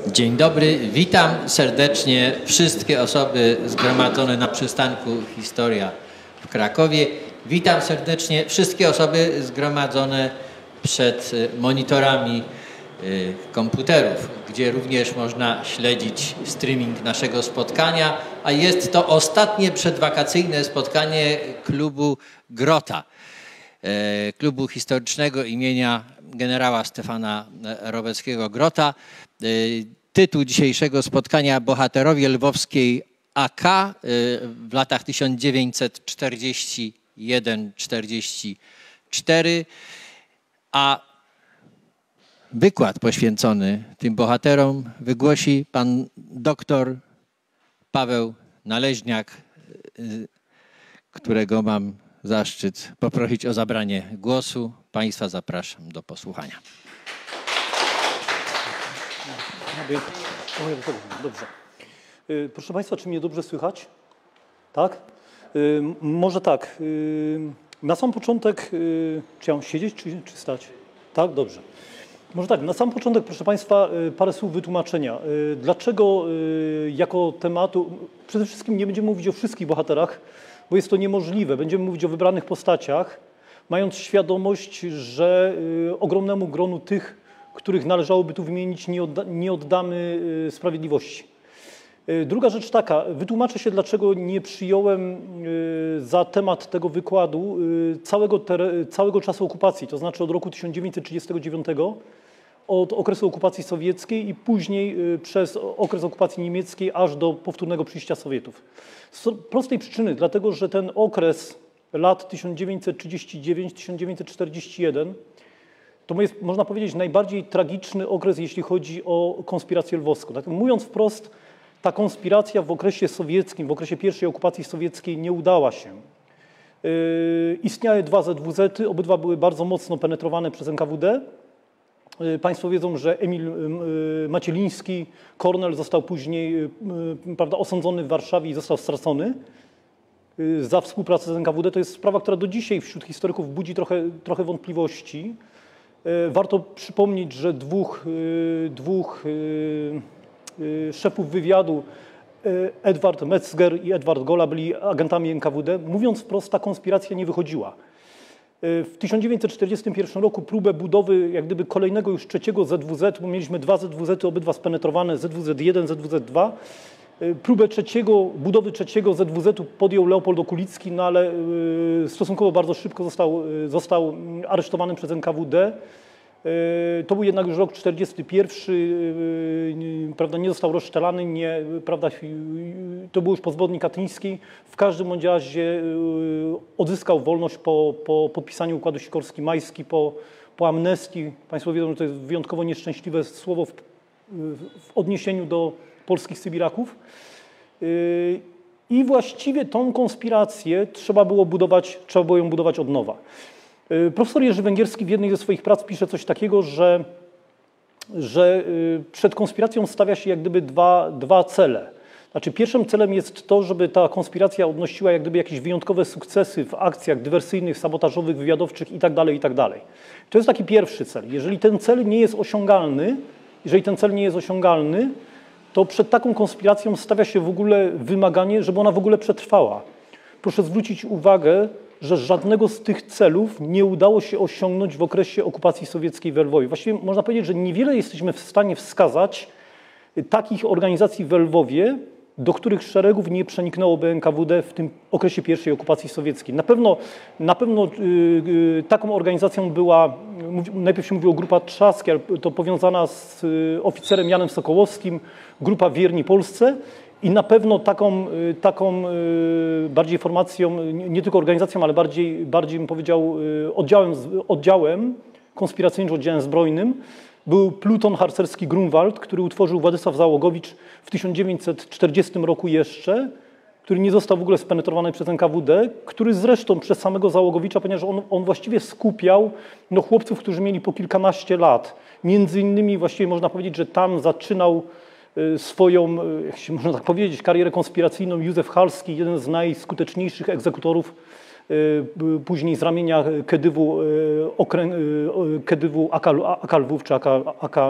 Dzień dobry, witam serdecznie wszystkie osoby zgromadzone na przystanku Historia w Krakowie. Witam serdecznie wszystkie osoby zgromadzone przed monitorami komputerów, gdzie również można śledzić streaming naszego spotkania, a jest to ostatnie przedwakacyjne spotkanie klubu Grota, klubu historycznego imienia generała Stefana Roweckiego Grota. Tytuł dzisiejszego spotkania: Bohaterowie Lwowskiej AK w latach 1941-44, a wykład poświęcony tym bohaterom wygłosi pan doktor Paweł Naleźniak, którego mam zaszczyt poprosić o zabranie głosu. Państwa zapraszam do posłuchania. Dobrze. Proszę Państwa, czy mnie dobrze słychać? Tak? Może tak. Na sam początek, czy ja mam siedzieć, czy stać? Tak? Dobrze. Może tak, na sam początek, proszę Państwa, parę słów wytłumaczenia. Dlaczego jako tematu, przede wszystkim nie będziemy mówić o wszystkich bohaterach, bo jest to niemożliwe. Będziemy mówić o wybranych postaciach, mając świadomość, że ogromnemu gronu tych, których należałoby tu wymienić, nie oddamy sprawiedliwości. Druga rzecz taka, wytłumaczę się, dlaczego nie przyjąłem za temat tego wykładu całego czasu okupacji, to znaczy od roku 1939, od okresu okupacji sowieckiej i później przez okres okupacji niemieckiej aż do powtórnego przyjścia Sowietów. Z prostej przyczyny, dlatego że ten okres lat 1939-1941 to jest, można powiedzieć, najbardziej tragiczny okres, jeśli chodzi o konspirację lwowską. Tak, mówiąc wprost, ta konspiracja w okresie sowieckim, w okresie pierwszej okupacji sowieckiej nie udała się. Istniały dwa ZWZ-y, obydwa były bardzo mocno penetrowane przez NKWD. Państwo wiedzą, że Emil Macieliński, Kornel, został później osądzony w Warszawie i został stracony za współpracę z NKWD. To jest sprawa, która do dzisiaj wśród historyków budzi trochę wątpliwości. Warto przypomnieć, że dwóch szefów wywiadu, Edward Metzger i Edward Gola, byli agentami NKWD. Mówiąc wprost, ta konspiracja nie wychodziła. W 1941 roku próbę budowy jak gdyby kolejnego już trzeciego ZWZ, bo mieliśmy dwa ZWZ-y, obydwa spenetrowane, ZWZ-1, ZWZ-2. Próbę budowy trzeciego ZWZ-u podjął Leopold Okulicki, no ale stosunkowo bardzo szybko został aresztowany przez NKWD. To był jednak już rok 1941, prawda, nie został rozstrzelany, prawda, to był już po zbrodni katyńskiej. W każdym bądź razie odzyskał wolność po podpisaniu układu Sikorski-Majski, po amnestii. Państwo wiedzą, że to jest wyjątkowo nieszczęśliwe słowo w odniesieniu do polskich sybiraków. I właściwie tą konspirację trzeba było ją budować od nowa. Profesor Jerzy Węgierski w jednej ze swoich prac pisze coś takiego, że przed konspiracją stawia się jak gdyby dwa cele. Znaczy, pierwszym celem jest to, żeby ta konspiracja odnosiła jak gdyby jakieś wyjątkowe sukcesy w akcjach dywersyjnych, sabotażowych, wywiadowczych itd., itd. To jest taki pierwszy cel. Jeżeli ten cel nie jest osiągalny, to przed taką konspiracją stawia się w ogóle wymaganie, żeby ona w ogóle przetrwała. Proszę zwrócić uwagę, że żadnego z tych celów nie udało się osiągnąć w okresie okupacji sowieckiej we Lwowie. Właściwie można powiedzieć, że niewiele jesteśmy w stanie wskazać takich organizacji we Lwowie, do których szeregów nie przeniknęłoby NKWD w tym okresie pierwszej okupacji sowieckiej. Na pewno taką organizacją była, najpierw się mówiło Grupa Trzask, ale to powiązana z oficerem Janem Sokołowskim, Grupa Wierni Polsce. I na pewno taką bardziej formacją, nie tylko organizacją, ale bardziej bym powiedział oddziałem konspiracyjnym, oddziałem zbrojnym, był pluton harcerski Grunwald, który utworzył Władysław Załogowicz w 1940 roku jeszcze, który nie został w ogóle spenetrowany przez NKWD, który zresztą przez samego Załogowicza, ponieważ on właściwie skupiał chłopców, którzy mieli po kilkanaście lat. Między innymi właściwie można powiedzieć, że tam zaczynał swoją, jak się można tak powiedzieć, karierę konspiracyjną Józef Halski, jeden z najskuteczniejszych egzekutorów później z ramienia Kedywu AK Lwów czy AK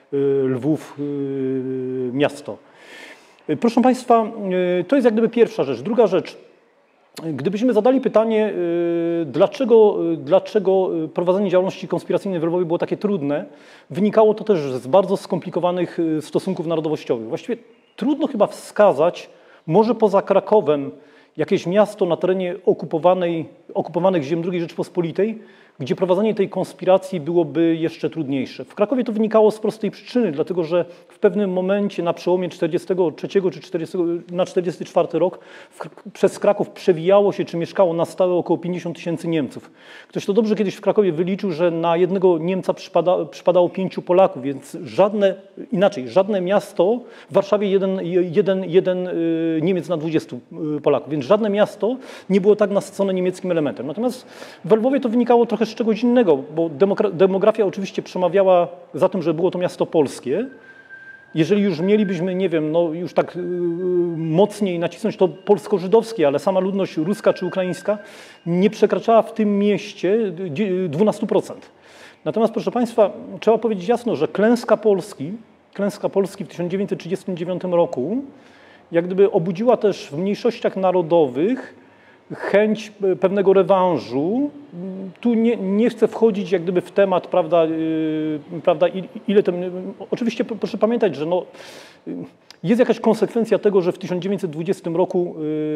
Lwów miasto. Proszę Państwa, to jest jak gdyby pierwsza rzecz. Druga rzecz, gdybyśmy zadali pytanie, dlaczego prowadzenie działalności konspiracyjnej w Lwowie było takie trudne, wynikało to też z bardzo skomplikowanych stosunków narodowościowych. Właściwie trudno chyba wskazać, może poza Krakowem, jakieś miasto na terenie okupowanych ziem II Rzeczypospolitej, gdzie prowadzenie tej konspiracji byłoby jeszcze trudniejsze. W Krakowie to wynikało z prostej przyczyny, dlatego że w pewnym momencie na przełomie 43 czy 44 rok przez Kraków przewijało się, czy mieszkało na stałe około 50 000 Niemców. Ktoś to dobrze kiedyś w Krakowie wyliczył, że na jednego Niemca przypadało 5 Polaków, więc żadne miasto, w Warszawie jeden Niemiec na 20 Polaków, więc żadne miasto nie było tak nasycone niemieckim elementem. Natomiast w Lwowie to wynikało trochę z czegoś innego, bo demografia oczywiście przemawiała za tym, że było to miasto polskie. Jeżeli już mielibyśmy, nie wiem, no już tak mocniej nacisnąć, to polsko-żydowskie, ale sama ludność ruska czy ukraińska nie przekraczała w tym mieście 12%. Natomiast, proszę Państwa, trzeba powiedzieć jasno, że klęska Polski w 1939 roku jak gdyby obudziła też w mniejszościach narodowych chęć pewnego rewanżu. Tu nie chcę wchodzić jak gdyby w temat, prawda, ile to... Oczywiście proszę pamiętać, że no, jest jakaś konsekwencja tego, że w 1920 roku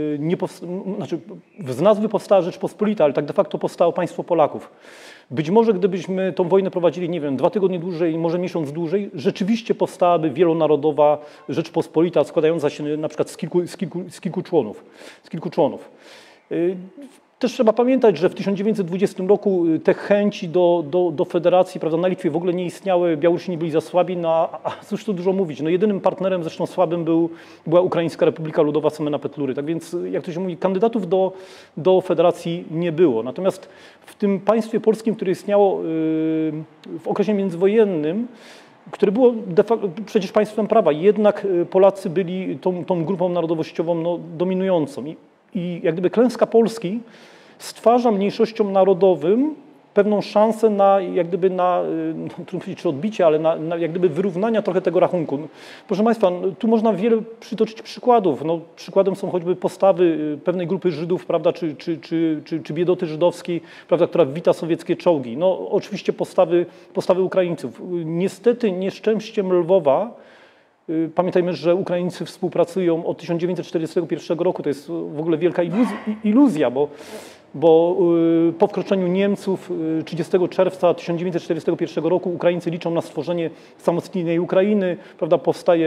z nazwy powstała Rzeczpospolita, ale tak de facto powstało państwo Polaków. Być może gdybyśmy tą wojnę prowadzili, nie wiem, 2 tygodnie dłużej, może miesiąc dłużej, rzeczywiście powstałaby wielonarodowa Rzeczpospolita składająca się na przykład z kilku członów. Też trzeba pamiętać, że w 1920 roku te chęci do federacji, prawda, na Litwie w ogóle nie istniały, Białorusini byli za słabi, no a cóż tu dużo mówić, no jedynym partnerem zresztą słabym była Ukraińska Republika Ludowa Semena Petlury, tak więc jak to się mówi, kandydatów do federacji nie było. Natomiast w tym państwie polskim, które istniało w okresie międzywojennym, które było przecież państwem prawa, jednak Polacy byli tą grupą narodowościową no, dominującą. I jak gdyby klęska Polski stwarza mniejszościom narodowym pewną szansę na, jak gdyby trudno powiedzieć, czy odbicie, ale na jak gdyby wyrównania trochę tego rachunku. Proszę Państwa, tu można wiele przytoczyć przykładów. No, przykładem są choćby postawy pewnej grupy Żydów, prawda, czy biedoty żydowskiej, prawda, która wita sowieckie czołgi. No, oczywiście postawy Ukraińców. Niestety nieszczęściem Lwowa, pamiętajmy, że Ukraińcy współpracują od 1941 roku, to jest w ogóle wielka iluzja, bo po wkroczeniu Niemców 30 czerwca 1941 roku Ukraińcy liczą na stworzenie samoistniejnej Ukrainy, prawda,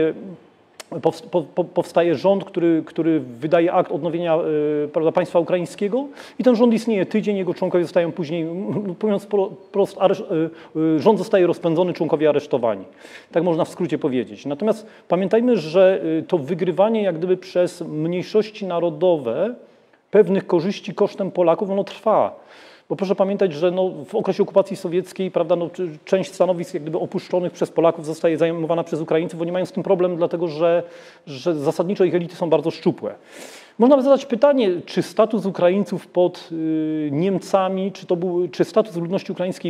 powstaje rząd, który wydaje akt odnowienia, prawda, państwa ukraińskiego i ten rząd istnieje tydzień, jego członkowie zostają później, mówiąc prosto, rząd zostaje rozpędzony, członkowie aresztowani. Tak można w skrócie powiedzieć. Natomiast pamiętajmy, że to wygrywanie jak gdyby przez mniejszości narodowe pewnych korzyści kosztem Polaków, ono trwa. Bo proszę pamiętać, że no, w okresie okupacji sowieckiej, prawda, no, część stanowisk jak gdyby opuszczonych przez Polaków zostaje zajmowana przez Ukraińców. Oni mają z tym problem, dlatego że zasadniczo ich elity są bardzo szczupłe. Można by zadać pytanie, czy status Ukraińców pod Niemcami, czy status ludności ukraińskiej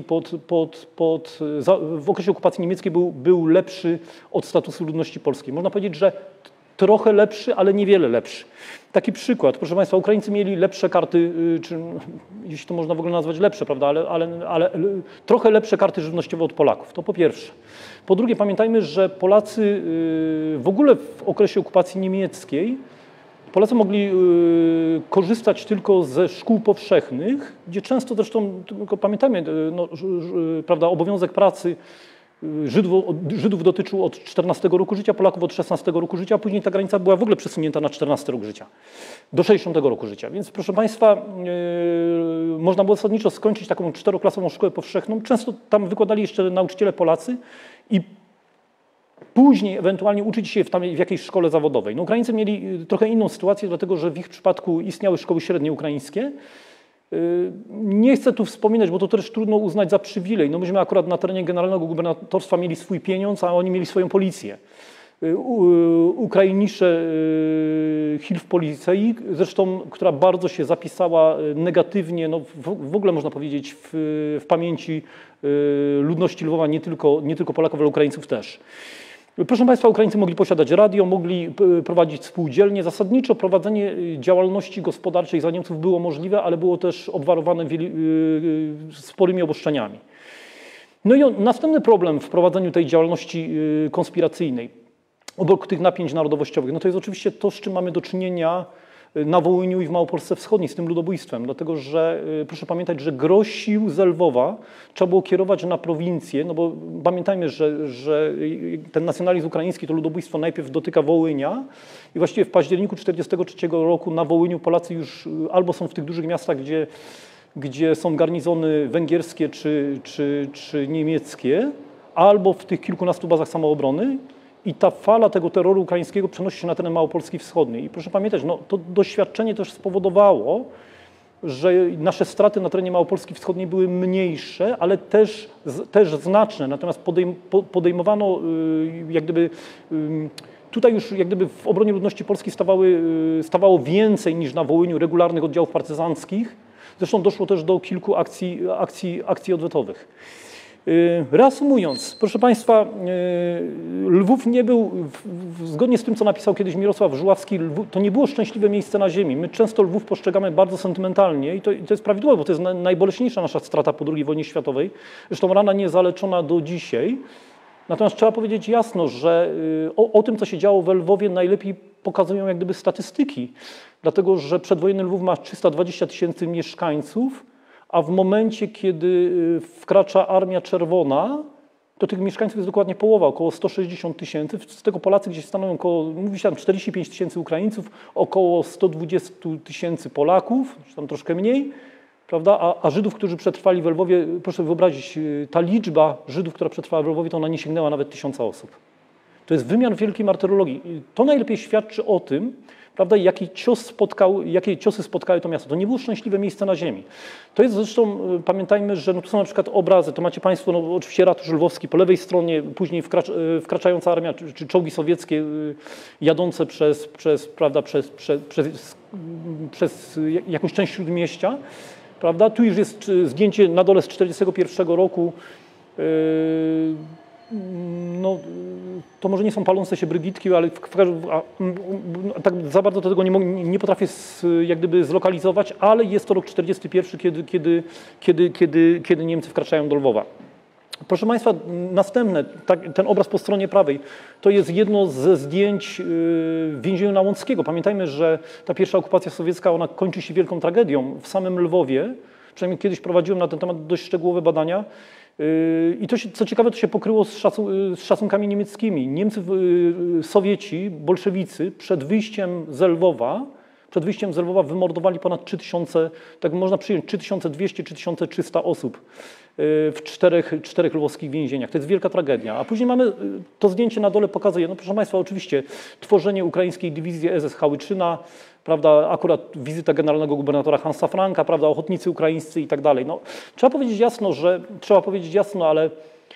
w okresie okupacji niemieckiej był lepszy od statusu ludności polskiej. Można powiedzieć, że trochę lepszy, ale niewiele lepszy. Taki przykład, proszę Państwa, Ukraińcy mieli lepsze karty, czy jeśli to można w ogóle nazwać lepsze, prawda, ale trochę lepsze karty żywnościowe od Polaków, to po pierwsze. Po drugie, pamiętajmy, że Polacy w ogóle w okresie okupacji niemieckiej, Polacy mogli korzystać tylko ze szkół powszechnych, gdzie często zresztą, tylko pamiętajmy, no, prawda, obowiązek pracy Żydów dotyczył od 14 roku życia, Polaków od 16 roku życia, a później ta granica była w ogóle przesunięta na 14 rok życia, do 60 roku życia. Więc proszę Państwa, można było zasadniczo skończyć taką 4-klasową szkołę powszechną. Często tam wykładali jeszcze nauczyciele Polacy i później ewentualnie uczyć się w jakiejś szkole zawodowej. No, Ukraińcy mieli trochę inną sytuację, dlatego że w ich przypadku istniały szkoły średnie ukraińskie. Nie chcę tu wspominać, bo to też trudno uznać za przywilej. No myśmy akurat na terenie Generalnego Gubernatorstwa mieli swój pieniądz, a oni mieli swoją policję. Ukrainisze Hilfspolizei, zresztą, która bardzo się zapisała negatywnie, no w ogóle można powiedzieć w pamięci ludności Lwowa, nie tylko Polaków, ale Ukraińców też. Proszę Państwa, Ukraińcy mogli posiadać radio, mogli prowadzić spółdzielnie. Zasadniczo prowadzenie działalności gospodarczej za Niemców było możliwe, ale było też obwarowane sporymi obostrzeniami. No i następny problem w prowadzeniu tej działalności konspiracyjnej, obok tych napięć narodowościowych, no to jest oczywiście to, z czym mamy do czynienia na Wołyniu i w Małopolsce Wschodniej, z tym ludobójstwem. Dlatego, że proszę pamiętać, że gros sił z Lwowa trzeba było kierować na prowincję, no bo pamiętajmy, że ten nacjonalizm ukraiński, to ludobójstwo najpierw dotyka Wołynia i właściwie w październiku 1943 roku na Wołyniu Polacy już albo są w tych dużych miastach, gdzie są garnizony węgierskie czy niemieckie, albo w tych kilkunastu bazach samoobrony. I ta fala tego terroru ukraińskiego przenosi się na teren Małopolski Wschodniej. I proszę pamiętać, no, to doświadczenie też spowodowało, że nasze straty na terenie Małopolski Wschodniej były mniejsze, ale też znaczne. Natomiast podejmowano jak gdyby, tutaj już jak gdyby w obronie ludności polskiej stawało więcej niż na Wołyniu regularnych oddziałów partyzanckich. Zresztą doszło też do kilku akcji odwetowych. Reasumując, proszę Państwa, Lwów nie był, zgodnie z tym, co napisał kiedyś Mirosław Żuławski, to nie było szczęśliwe miejsce na ziemi. My często Lwów postrzegamy bardzo sentymentalnie i to jest prawidłowe, bo to jest najboleśniejsza nasza strata po II wojnie światowej. Zresztą rana niezaleczona do dzisiaj. Natomiast trzeba powiedzieć jasno, że o tym, co się działo we Lwowie, najlepiej pokazują jak gdyby statystyki. Dlatego, że przedwojenny Lwów ma 320 000 mieszkańców, a w momencie, kiedy wkracza Armia Czerwona, to tych mieszkańców jest dokładnie połowa, około 160 000. Z tego Polacy gdzieś stanowią około, mówi się tam 45 000 Ukraińców, około 120 000 Polaków, czy tam troszkę mniej, prawda? A Żydów, którzy przetrwali w Lwowie, proszę wyobrazić, ta liczba Żydów, która przetrwała w Lwowie, to ona nie sięgnęła nawet 1000 osób. To jest wymiar wielkiej martyrologii. To najlepiej świadczy o tym, prawda, jakie ciosy spotkały to miasto. To nie było szczęśliwe miejsce na ziemi. To jest zresztą, pamiętajmy, że no tu są na przykład obrazy, to macie Państwo, no oczywiście ratusz lwowski po lewej stronie, później wkraczająca armia, czy czołgi sowieckie jadące przez jakąś część śródmieścia, prawda. Tu już jest zdjęcie na dole z 1941 roku. No, to może nie są palące się brygitki, ale tak za bardzo tego nie potrafię jak gdyby zlokalizować, ale jest to rok 1941, kiedy Niemcy wkraczają do Lwowa. Proszę Państwa, następne, ten obraz po stronie prawej, to jest jedno ze zdjęć w więzieniu Nałąckiego. Pamiętajmy, że ta pierwsza okupacja sowiecka, ona kończy się wielką tragedią w samym Lwowie. Przynajmniej kiedyś prowadziłem na ten temat dość szczegółowe badania. I to, co ciekawe, to się pokryło z szacunkami niemieckimi. Niemcy, Sowieci, bolszewicy przed wyjściem z Lwowa wymordowali ponad 3000, tak można przyjąć, 3200-3300 osób w czterech lwowskich więzieniach. To jest wielka tragedia. A później mamy, to zdjęcie na dole pokazuje, no proszę Państwa, oczywiście tworzenie ukraińskiej dywizji SS Hałyczyna, prawda, akurat wizyta generalnego gubernatora Hansa Franka, prawda, ochotnicy ukraińscy i tak dalej. No, trzeba powiedzieć jasno, ale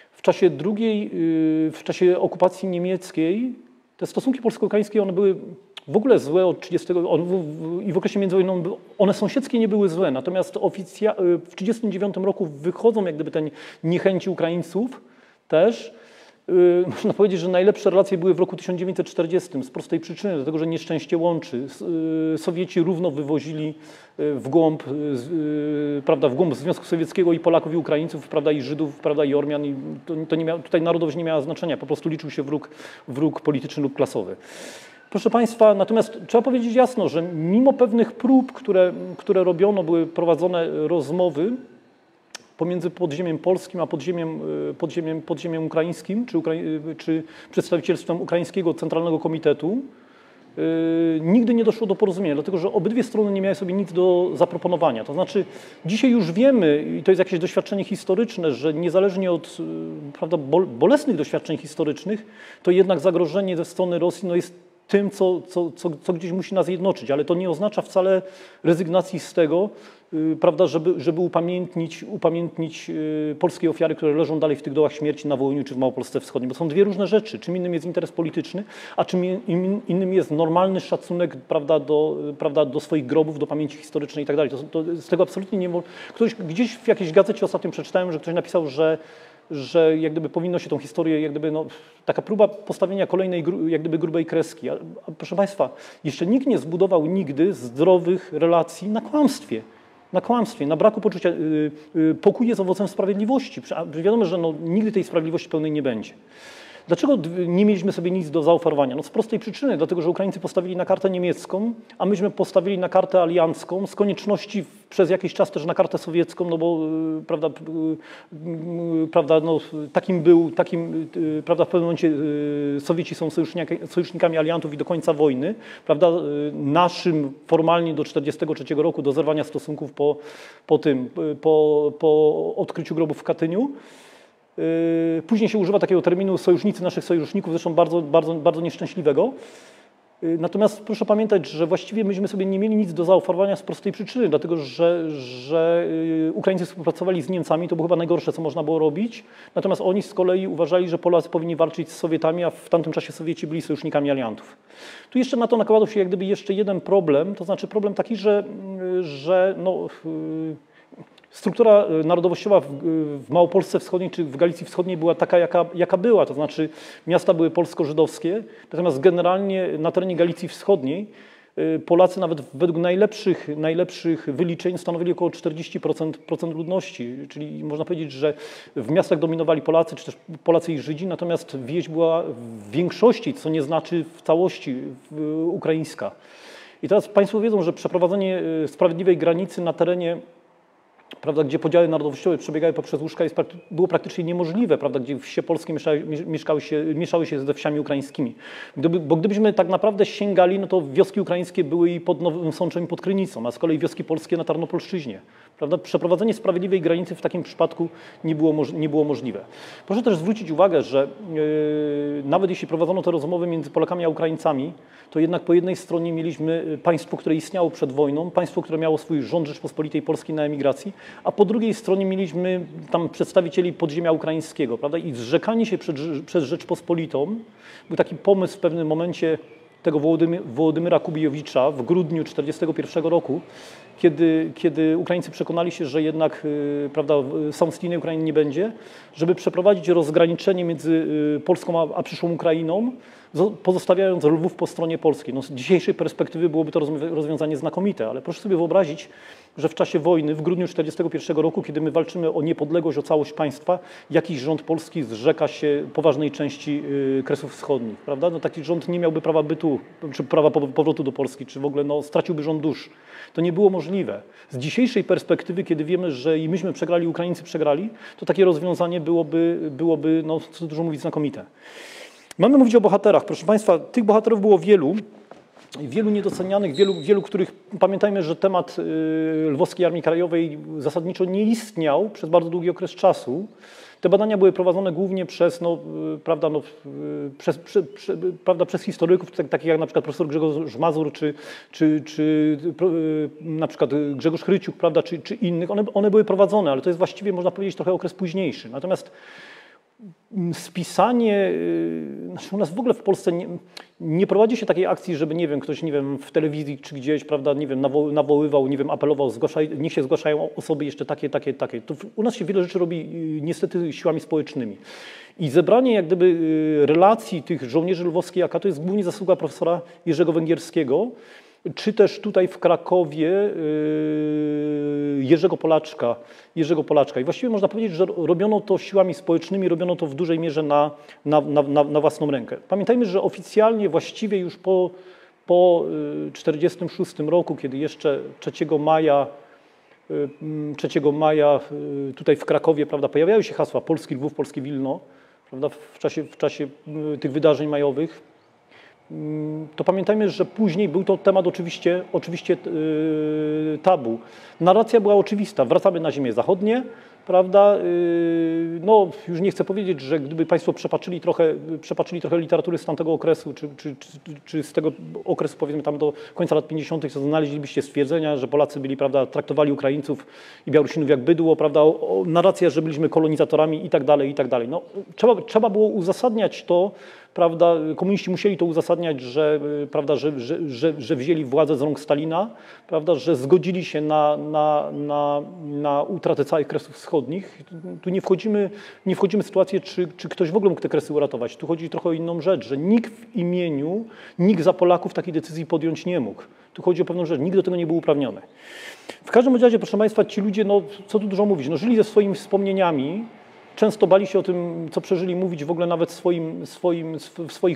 w czasie okupacji niemieckiej te stosunki polsko-ukraińskie, one były w ogóle złe od 30 i w okresie międzywojenowym one sąsiedzkie nie były złe, natomiast w 1939 roku wychodzą jak gdyby te niechęci Ukraińców też. Można powiedzieć, że najlepsze relacje były w roku 1940 z prostej przyczyny, dlatego że nieszczęście łączy. Sowieci równo wywozili w głąb Związku Sowieckiego i Polaków, i Ukraińców, prawda, i Żydów, prawda, i Ormian. I tutaj narodowość nie miała znaczenia, po prostu liczył się wróg polityczny lub klasowy. Proszę Państwa, natomiast trzeba powiedzieć jasno, że mimo pewnych prób, które robiono, były prowadzone rozmowy pomiędzy podziemiem polskim a podziemiem ukraińskim, czy przedstawicielstwem Ukraińskiego Centralnego Komitetu, nigdy nie doszło do porozumienia, dlatego że obydwie strony nie miały sobie nic do zaproponowania. To znaczy dzisiaj już wiemy, i to jest jakieś doświadczenie historyczne, że niezależnie od, prawda, bolesnych doświadczeń historycznych, to jednak zagrożenie ze strony Rosji no jest tym, co gdzieś musi nas jednoczyć, ale to nie oznacza wcale rezygnacji z tego, prawda, żeby upamiętnić polskie ofiary, które leżą dalej w tych dołach śmierci na Wołyniu czy w Małopolsce Wschodniej, bo są dwie różne rzeczy. Czym innym jest interes polityczny, a czym innym jest normalny szacunek, prawda, do swoich grobów, do pamięci historycznej i tak dalej. Z tego absolutnie nie wolno. Gdzieś w jakiejś gazecie ostatnio przeczytałem, że ktoś napisał, że jak gdyby powinno się tą historię, jak gdyby, no, taka próba postawienia kolejnej jak gdyby grubej kreski. A proszę Państwa, jeszcze nikt nie zbudował nigdy zdrowych relacji na kłamstwie, na braku poczucia. Pokój jest owocem sprawiedliwości. A wiadomo, że no, nigdy tej sprawiedliwości pełnej nie będzie. Dlaczego nie mieliśmy sobie nic do zaoferowania? No z prostej przyczyny, dlatego że Ukraińcy postawili na kartę niemiecką, a myśmy postawili na kartę aliancką, z konieczności przez jakiś czas też na kartę sowiecką, no bo prawda, no, prawda, w pewnym momencie Sowieci są sojusznikami aliantów i do końca wojny, prawda, naszym formalnie do 1943 roku, do zerwania stosunków po odkryciu grobów w Katyniu. Później się używa takiego terminu sojusznicy naszych sojuszników, zresztą bardzo nieszczęśliwego. Natomiast proszę pamiętać, że właściwie myśmy sobie nie mieli nic do zaoferowania z prostej przyczyny, dlatego że Ukraińcy współpracowali z Niemcami, to było chyba najgorsze, co można było robić. Natomiast oni z kolei uważali, że Polacy powinni walczyć z Sowietami, a w tamtym czasie Sowieci byli sojusznikami aliantów. Tu jeszcze na to nakładał się jak gdyby jeszcze jeden problem, to znaczy problem taki, że no, struktura narodowościowa w Małopolsce Wschodniej czy w Galicji Wschodniej była taka, jaka była, to znaczy miasta były polsko-żydowskie, natomiast generalnie na terenie Galicji Wschodniej Polacy nawet według najlepszych wyliczeń stanowili około 40% ludności, czyli można powiedzieć, że w miastach dominowali Polacy, czy też Polacy i Żydzi, natomiast wieś była w większości, co nie znaczy w całości ukraińska. I teraz Państwo wiedzą, że przeprowadzenie sprawiedliwej granicy na terenie, prawda, gdzie podziały narodowościowe przebiegały poprzez łóżka, było praktycznie niemożliwe, prawda, gdzie wsie polskie mieszały się ze wsiami ukraińskimi. Bo gdybyśmy tak naprawdę sięgali, no to wioski ukraińskie były i pod Nowym Sączem i pod Krynicą, a z kolei wioski polskie na Tarnopolszczyźnie. Prawda? Przeprowadzenie sprawiedliwej granicy w takim przypadku nie było możliwe. Proszę też zwrócić uwagę, że nawet jeśli prowadzono te rozmowy między Polakami a Ukraińcami, to jednak po jednej stronie mieliśmy państwo, które istniało przed wojną, państwo, które miało swój rząd Rzeczpospolitej Polskiej na emigracji, a po drugiej stronie mieliśmy tam przedstawicieli podziemia ukraińskiego, prawda? I zrzekanie się przez Rzeczpospolitą był taki pomysł w pewnym momencie tego Wołodymyra Kubijowicza w grudniu 1941 roku, kiedy Ukraińcy przekonali się, że jednak, prawda, samoistniejnej Ukrainy nie będzie, żeby przeprowadzić rozgraniczenie między Polską a przyszłą Ukrainą, pozostawiając Lwów po stronie polskiej. No, z dzisiejszej perspektywy byłoby to rozwiązanie znakomite, ale proszę sobie wyobrazić, że w czasie wojny, w grudniu 1941 roku, kiedy my walczymy o niepodległość, o całość państwa, jakiś rząd polski zrzeka się poważnej części Kresów Wschodnich, prawda? No, taki rząd nie miałby prawa bytu, czy prawa powrotu do Polski, czy w ogóle no, straciłby rząd dusz. To nie było możliwe. Z dzisiejszej perspektywy, kiedy wiemy, że i myśmy przegrali, Ukraińcy przegrali, to takie rozwiązanie byłoby no, co dużo mówić, znakomite. Mamy mówić o bohaterach. Proszę Państwa, tych bohaterów było wielu niedocenianych, wielu, których pamiętajmy, że temat Lwowskiej Armii Krajowej zasadniczo nie istniał przez bardzo długi okres czasu. Te badania były prowadzone głównie przez, no, prawda, no, przez historyków, takich jak na przykład profesor Grzegorz Mazur, czy na przykład Grzegorz Chryciuk, prawda, czy innych. One były prowadzone, ale to jest właściwie, można powiedzieć, trochę okres późniejszy. Natomiast spisanie, znaczy u nas w ogóle w Polsce nie prowadzi się takiej akcji, żeby, nie wiem, ktoś, nie wiem, w telewizji czy gdzieś, prawda, nie wiem, nawoływał, nie wiem, apelował, niech się zgłaszają osoby jeszcze takie. To u nas się wiele rzeczy robi niestety siłami społecznymi. I zebranie jak gdyby relacji tych żołnierzy lwowskiej AK to jest głównie zasługa profesora Jerzego Węgierskiego, czy też tutaj w Krakowie Jerzego Polaczka. I właściwie można powiedzieć, że robiono to siłami społecznymi, robiono to w dużej mierze na własną rękę. Pamiętajmy, że oficjalnie właściwie już po 1946 roku, kiedy jeszcze 3 maja tutaj w Krakowie, prawda, pojawiały się hasła Polski Lwów, Polskie Wilno, prawda, w czasie tych wydarzeń majowych, to pamiętajmy, że później był to temat oczywiście tabu. Narracja była oczywista. Wracamy na ziemię zachodnie, prawda, no już nie chcę powiedzieć, że gdyby Państwo przepatrzyli trochę literatury z tamtego okresu, czy z tego okresu powiedzmy tam do końca lat 50., to znaleźlibyście stwierdzenia, że Polacy byli, prawda, traktowali Ukraińców i Białorusinów jak bydło, prawda, narracja, że byliśmy kolonizatorami i tak dalej, i tak dalej. No, trzeba było uzasadniać to, prawda, komuniści musieli to uzasadniać, że, prawda, że wzięli władzę z rąk Stalina, prawda, że zgodzili się na utratę całych Kresów Wschodnich. Tu nie wchodzimy w sytuację, czy ktoś w ogóle mógł te Kresy uratować. Tu chodzi trochę o inną rzecz, że nikt za Polaków takiej decyzji podjąć nie mógł. Tu chodzi o pewną rzecz, nikt do tego nie był uprawniony. W każdym razie, proszę Państwa, ci ludzie, no co tu dużo mówić, no, żyli ze swoimi wspomnieniami, często bali się o tym, co przeżyli, mówić w ogóle nawet w swoich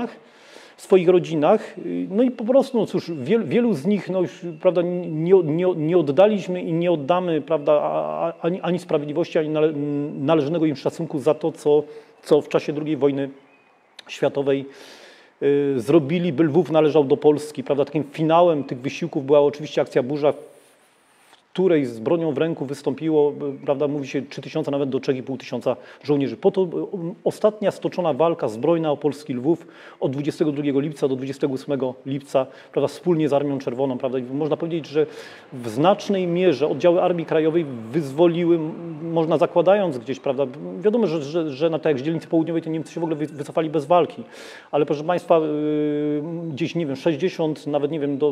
rodzinach. No i po prostu, no cóż, wielu z nich, no już, prawda, nie oddaliśmy i nie oddamy, prawda, ani sprawiedliwości, ani należnego im szacunku za to, co w czasie II wojny światowej zrobili, by Lwów należał do Polski, prawda. Takim finałem tych wysiłków była oczywiście akcja Burza, w której z bronią w ręku wystąpiło, prawda, mówi się 3000, nawet do 3500 żołnierzy. Po to ostatnia stoczona walka zbrojna o polski Lwów od 22 lipca do 28 lipca, prawda, wspólnie z Armią Czerwoną, prawda. I można powiedzieć, że w znacznej mierze oddziały Armii Krajowej wyzwoliły, można zakładając gdzieś, prawda, wiadomo, że na tak jak z dzielnicy południowej to Niemcy się w ogóle wycofali bez walki, ale proszę Państwa, gdzieś, nie wiem, 60, nawet nie wiem, do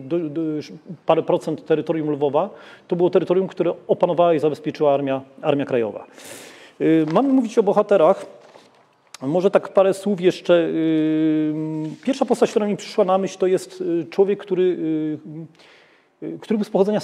parę procent terytorium Lwowa, to było terytorium, które opanowała i zabezpieczyła Armia Krajowa. Mamy mówić o bohaterach. Może tak parę słów jeszcze. Pierwsza postać, która mi przyszła na myśl, to jest człowiek, który był z pochodzenia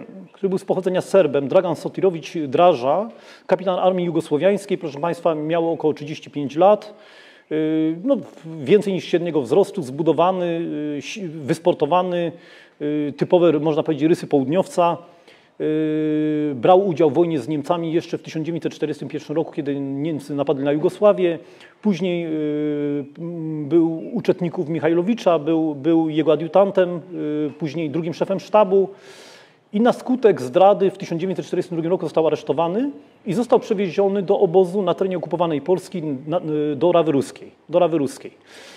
Serbem, Dragan Sotirowicz Draża, kapitan Armii Jugosłowiańskiej, proszę Państwa, miał około 35 lat. No, więcej niż średniego wzrostu, zbudowany, wysportowany, typowe, można powiedzieć, rysy południowca. Brał udział w wojnie z Niemcami jeszcze w 1941 roku, kiedy Niemcy napadli na Jugosławię. Później był u Czetników Michajlowicza, był jego adiutantem, później drugim szefem sztabu. I na skutek zdrady w 1942 roku został aresztowany i został przewieziony do obozu na terenie okupowanej Polski do Rawy Ruskiej.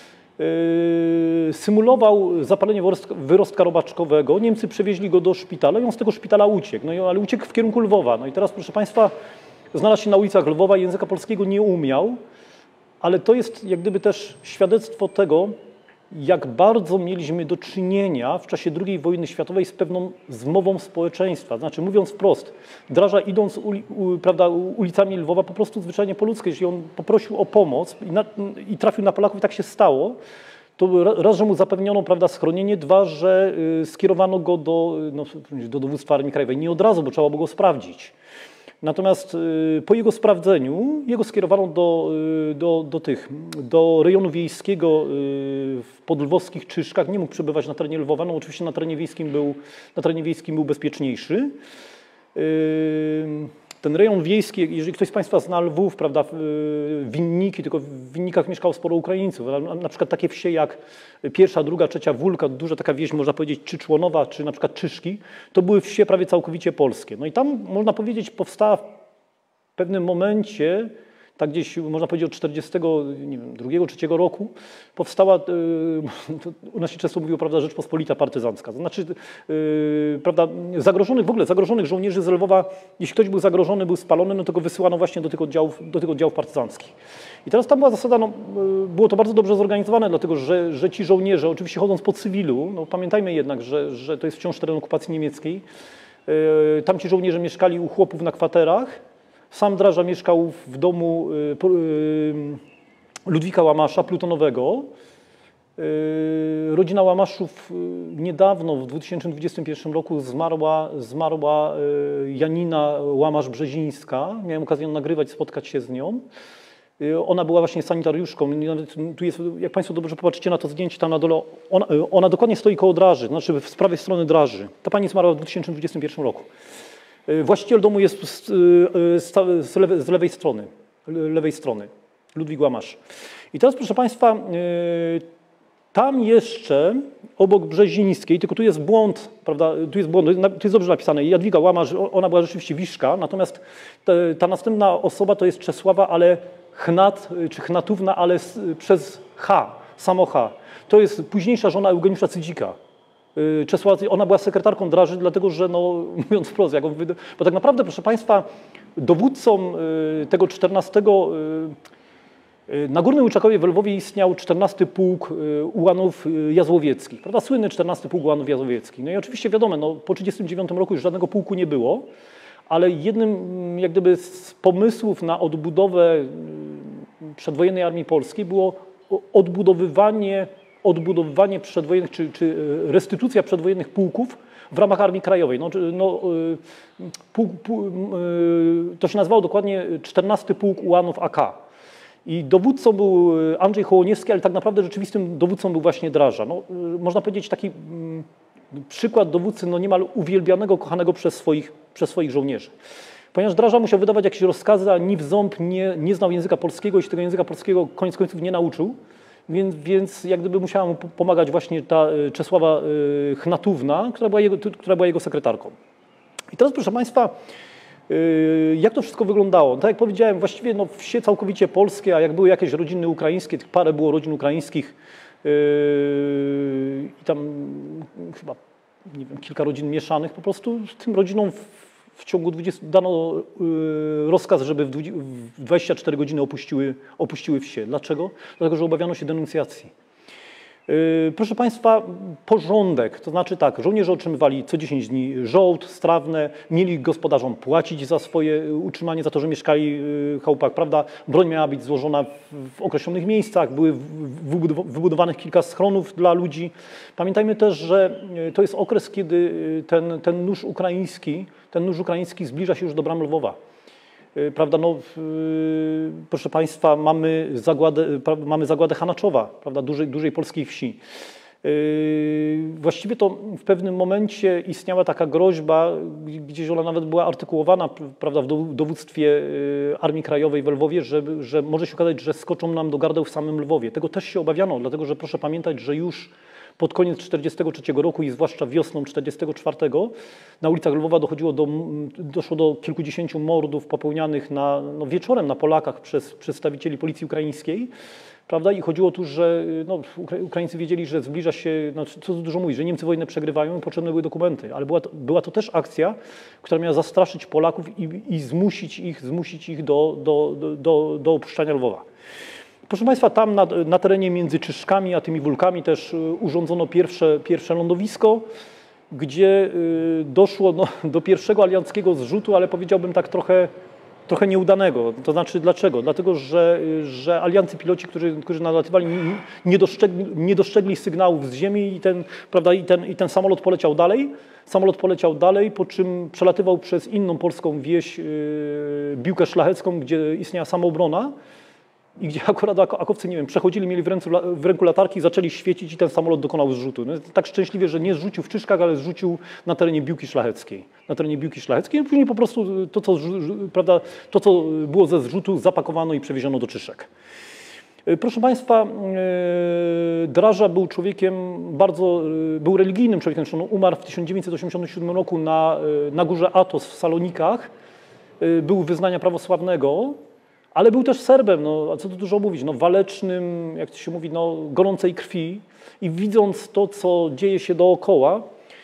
Symulował zapalenie wyrostka robaczkowego. Niemcy przewieźli go do szpitala i on z tego szpitala uciekł. No, ale uciekł w kierunku Lwowa. No i teraz, proszę Państwa, znalazł się na ulicach Lwowa, języka polskiego nie umiał, ale to jest jak gdyby też świadectwo tego, jak bardzo mieliśmy do czynienia w czasie II wojny światowej z pewną zmową społeczeństwa. Znaczy, mówiąc wprost, Draża idąc prawda, ulicami Lwowa po prostu zwyczajnie po ludzku, jeśli on poprosił o pomoc i trafił na Polaków i tak się stało, to raz, że mu zapewniono, prawda, schronienie, dwa, że skierowano go do dowództwa Armii Krajowej. Nie od razu, bo trzeba było go sprawdzić. Natomiast po jego sprawdzeniu jego skierowano do rejonu wiejskiego w podlwowskich Czyżkach. Nie mógł przebywać na terenie Lwowa, no oczywiście na terenie wiejskim był bezpieczniejszy. Ten rejon wiejski, jeżeli ktoś z Państwa zna Lwów, prawda, Winniki, tylko w Winnikach mieszkało sporo Ukraińców. Na przykład takie wsie jak pierwsza, druga, trzecia Wólka, duża taka wieś, można powiedzieć, Czyczłonowa, czy na przykład Czyżki, to były wsie prawie całkowicie polskie. No i tam, można powiedzieć, powstała w pewnym momencie, tak gdzieś, można powiedzieć, od 42, 3 roku, powstała, u nas się często mówiło, prawda, Rzeczpospolita partyzancka. To znaczy, prawda, zagrożonych żołnierzy z Lwowa, jeśli ktoś był zagrożony, był spalony, no to go wysyłano właśnie do tych oddziałów partyzanckich. I teraz tam była zasada, no, było to bardzo dobrze zorganizowane, dlatego że ci żołnierze, oczywiście chodząc po cywilu, no pamiętajmy jednak, że to jest wciąż teren okupacji niemieckiej, tam ci żołnierze mieszkali u chłopów na kwaterach. Sam Draża mieszkał w domu Ludwika Łamasza, plutonowego. Rodzina Łamaszów niedawno, w 2021 roku zmarła Janina Łamasz-Brzezińska. Miałem okazję ją nagrywać, spotkać się z nią. Ona była właśnie sanitariuszką. Tu jest, jak Państwo dobrze popatrzycie na to zdjęcie, tam na dole, ona dokładnie stoi koło Draży, znaczy z prawej strony Draży. Ta pani zmarła w 2021 roku. Właściciel domu jest z lewej strony, Ludwik Łamasz. I teraz, proszę Państwa, Tam jeszcze obok Brzezińskiej, tylko tu jest błąd, prawda, tu jest błąd, tu jest dobrze napisane, Jadwiga Łamarz, ona była rzeczywiście Wiszka, natomiast ta następna osoba to jest Czesława, ale Chnat, czy Chnatówna, ale przez H, samo H. To jest późniejsza żona Eugeniusza Cydzika. Ona była sekretarką Draży, dlatego że, no, mówiąc wprost, bo tak naprawdę, proszę Państwa, dowódcą tego 14. Na Górnym Łyczakowie w Lwowie istniał 14 Pułk Ułanów Jazłowieckich, prawda? Słynny 14 Pułk Ułanów Jazłowieckich. No i oczywiście wiadomo, no, po 1939 roku już żadnego pułku nie było, ale jednym jak gdyby z pomysłów na odbudowę przedwojennej Armii Polskiej było odbudowywanie przedwojennych, czy restytucja przedwojennych pułków w ramach Armii Krajowej. To się nazywało dokładnie 14 Pułk Ułanów AK. I dowódcą był Andrzej Hołoniewski, ale tak naprawdę rzeczywistym dowódcą był właśnie Draża. No, można powiedzieć taki przykład dowódcy no, niemal uwielbianego, kochanego przez swoich żołnierzy. Ponieważ Draża musiał wydawać jakieś rozkazy, a ni w ząb nie znał języka polskiego i się tego języka polskiego koniec końców nie nauczył, więc jak gdyby musiała mu pomagać właśnie ta Czesława Chnatówna, która była jego sekretarką. I teraz, proszę Państwa, jak to wszystko wyglądało? Tak jak powiedziałem, właściwie no, wsie całkowicie polskie, a jak były jakieś rodziny ukraińskie, tych parę było rodzin ukraińskich i tam chyba nie wiem, kilka rodzin mieszanych, po prostu tym rodzinom w ciągu 20 dano rozkaz, żeby w 24 godziny opuściły wsie. Dlaczego? Dlatego, że obawiano się denuncjacji. Proszę Państwa, porządek, to znaczy tak, żołnierze otrzymywali co 10 dni żołd, strawne, mieli gospodarzom płacić za swoje utrzymanie, za to, że mieszkali w chałupach, prawda? Broń miała być złożona w określonych miejscach, były wybudowanych kilka schronów dla ludzi. Pamiętajmy też, że to jest okres, kiedy ten nóż ukraiński zbliża się już do bram Lwowa. Prawda, no, proszę Państwa, mamy zagładę Hanaczowa, prawda, dużej polskiej wsi. Właściwie to w pewnym momencie istniała taka groźba, gdzieś ona nawet była artykułowana, prawda, w dowództwie Armii Krajowej w Lwowie, że może się okazać, że skoczą nam do gardeł w samym Lwowie. Tego też się obawiano, dlatego że proszę pamiętać, że już pod koniec 1943 roku i zwłaszcza wiosną 1944 na ulicach Lwowa doszło do kilkudziesięciu mordów popełnianych wieczorem na Polakach przez przedstawicieli policji ukraińskiej. Prawda? I chodziło tu, że no, Ukraińcy wiedzieli, że zbliża się, no, co dużo mówić, że Niemcy wojnę przegrywają i potrzebne były dokumenty. Ale była to też akcja, która miała zastraszyć Polaków i zmusić ich do opuszczania Lwowa. Proszę Państwa, tam na terenie między Czyszkami a tymi Wólkami też urządzono pierwsze lądowisko, gdzie doszło do pierwszego alianckiego zrzutu, ale powiedziałbym tak trochę nieudanego. To znaczy dlaczego? Dlatego, że aliancy piloci, którzy nalatywali, nie dostrzegli sygnałów z ziemi i ten samolot poleciał dalej. Samolot poleciał dalej, po czym przelatywał przez inną polską wieś, Biłkę Szlachecką, gdzie istniała samoobrona. I gdzie akurat akowcy, nie wiem, przechodzili, mieli w ręku latarki, zaczęli świecić i ten samolot dokonał zrzutu. No, tak szczęśliwie, że nie zrzucił w Czyszkach, ale zrzucił na terenie Biłki Szlacheckiej. I później po prostu to, co było ze zrzutu, zapakowano i przewieziono do Czyszek. Proszę Państwa, Draża był człowiekiem był religijnym człowiekiem. On umarł w 1987 roku na górze Atos w Salonikach. Był wyznania prawosławnego. Ale był też Serbem, no, a co tu dużo mówić, no, walecznym, jak to się mówi, no, gorącej krwi i widząc to, co dzieje się dookoła,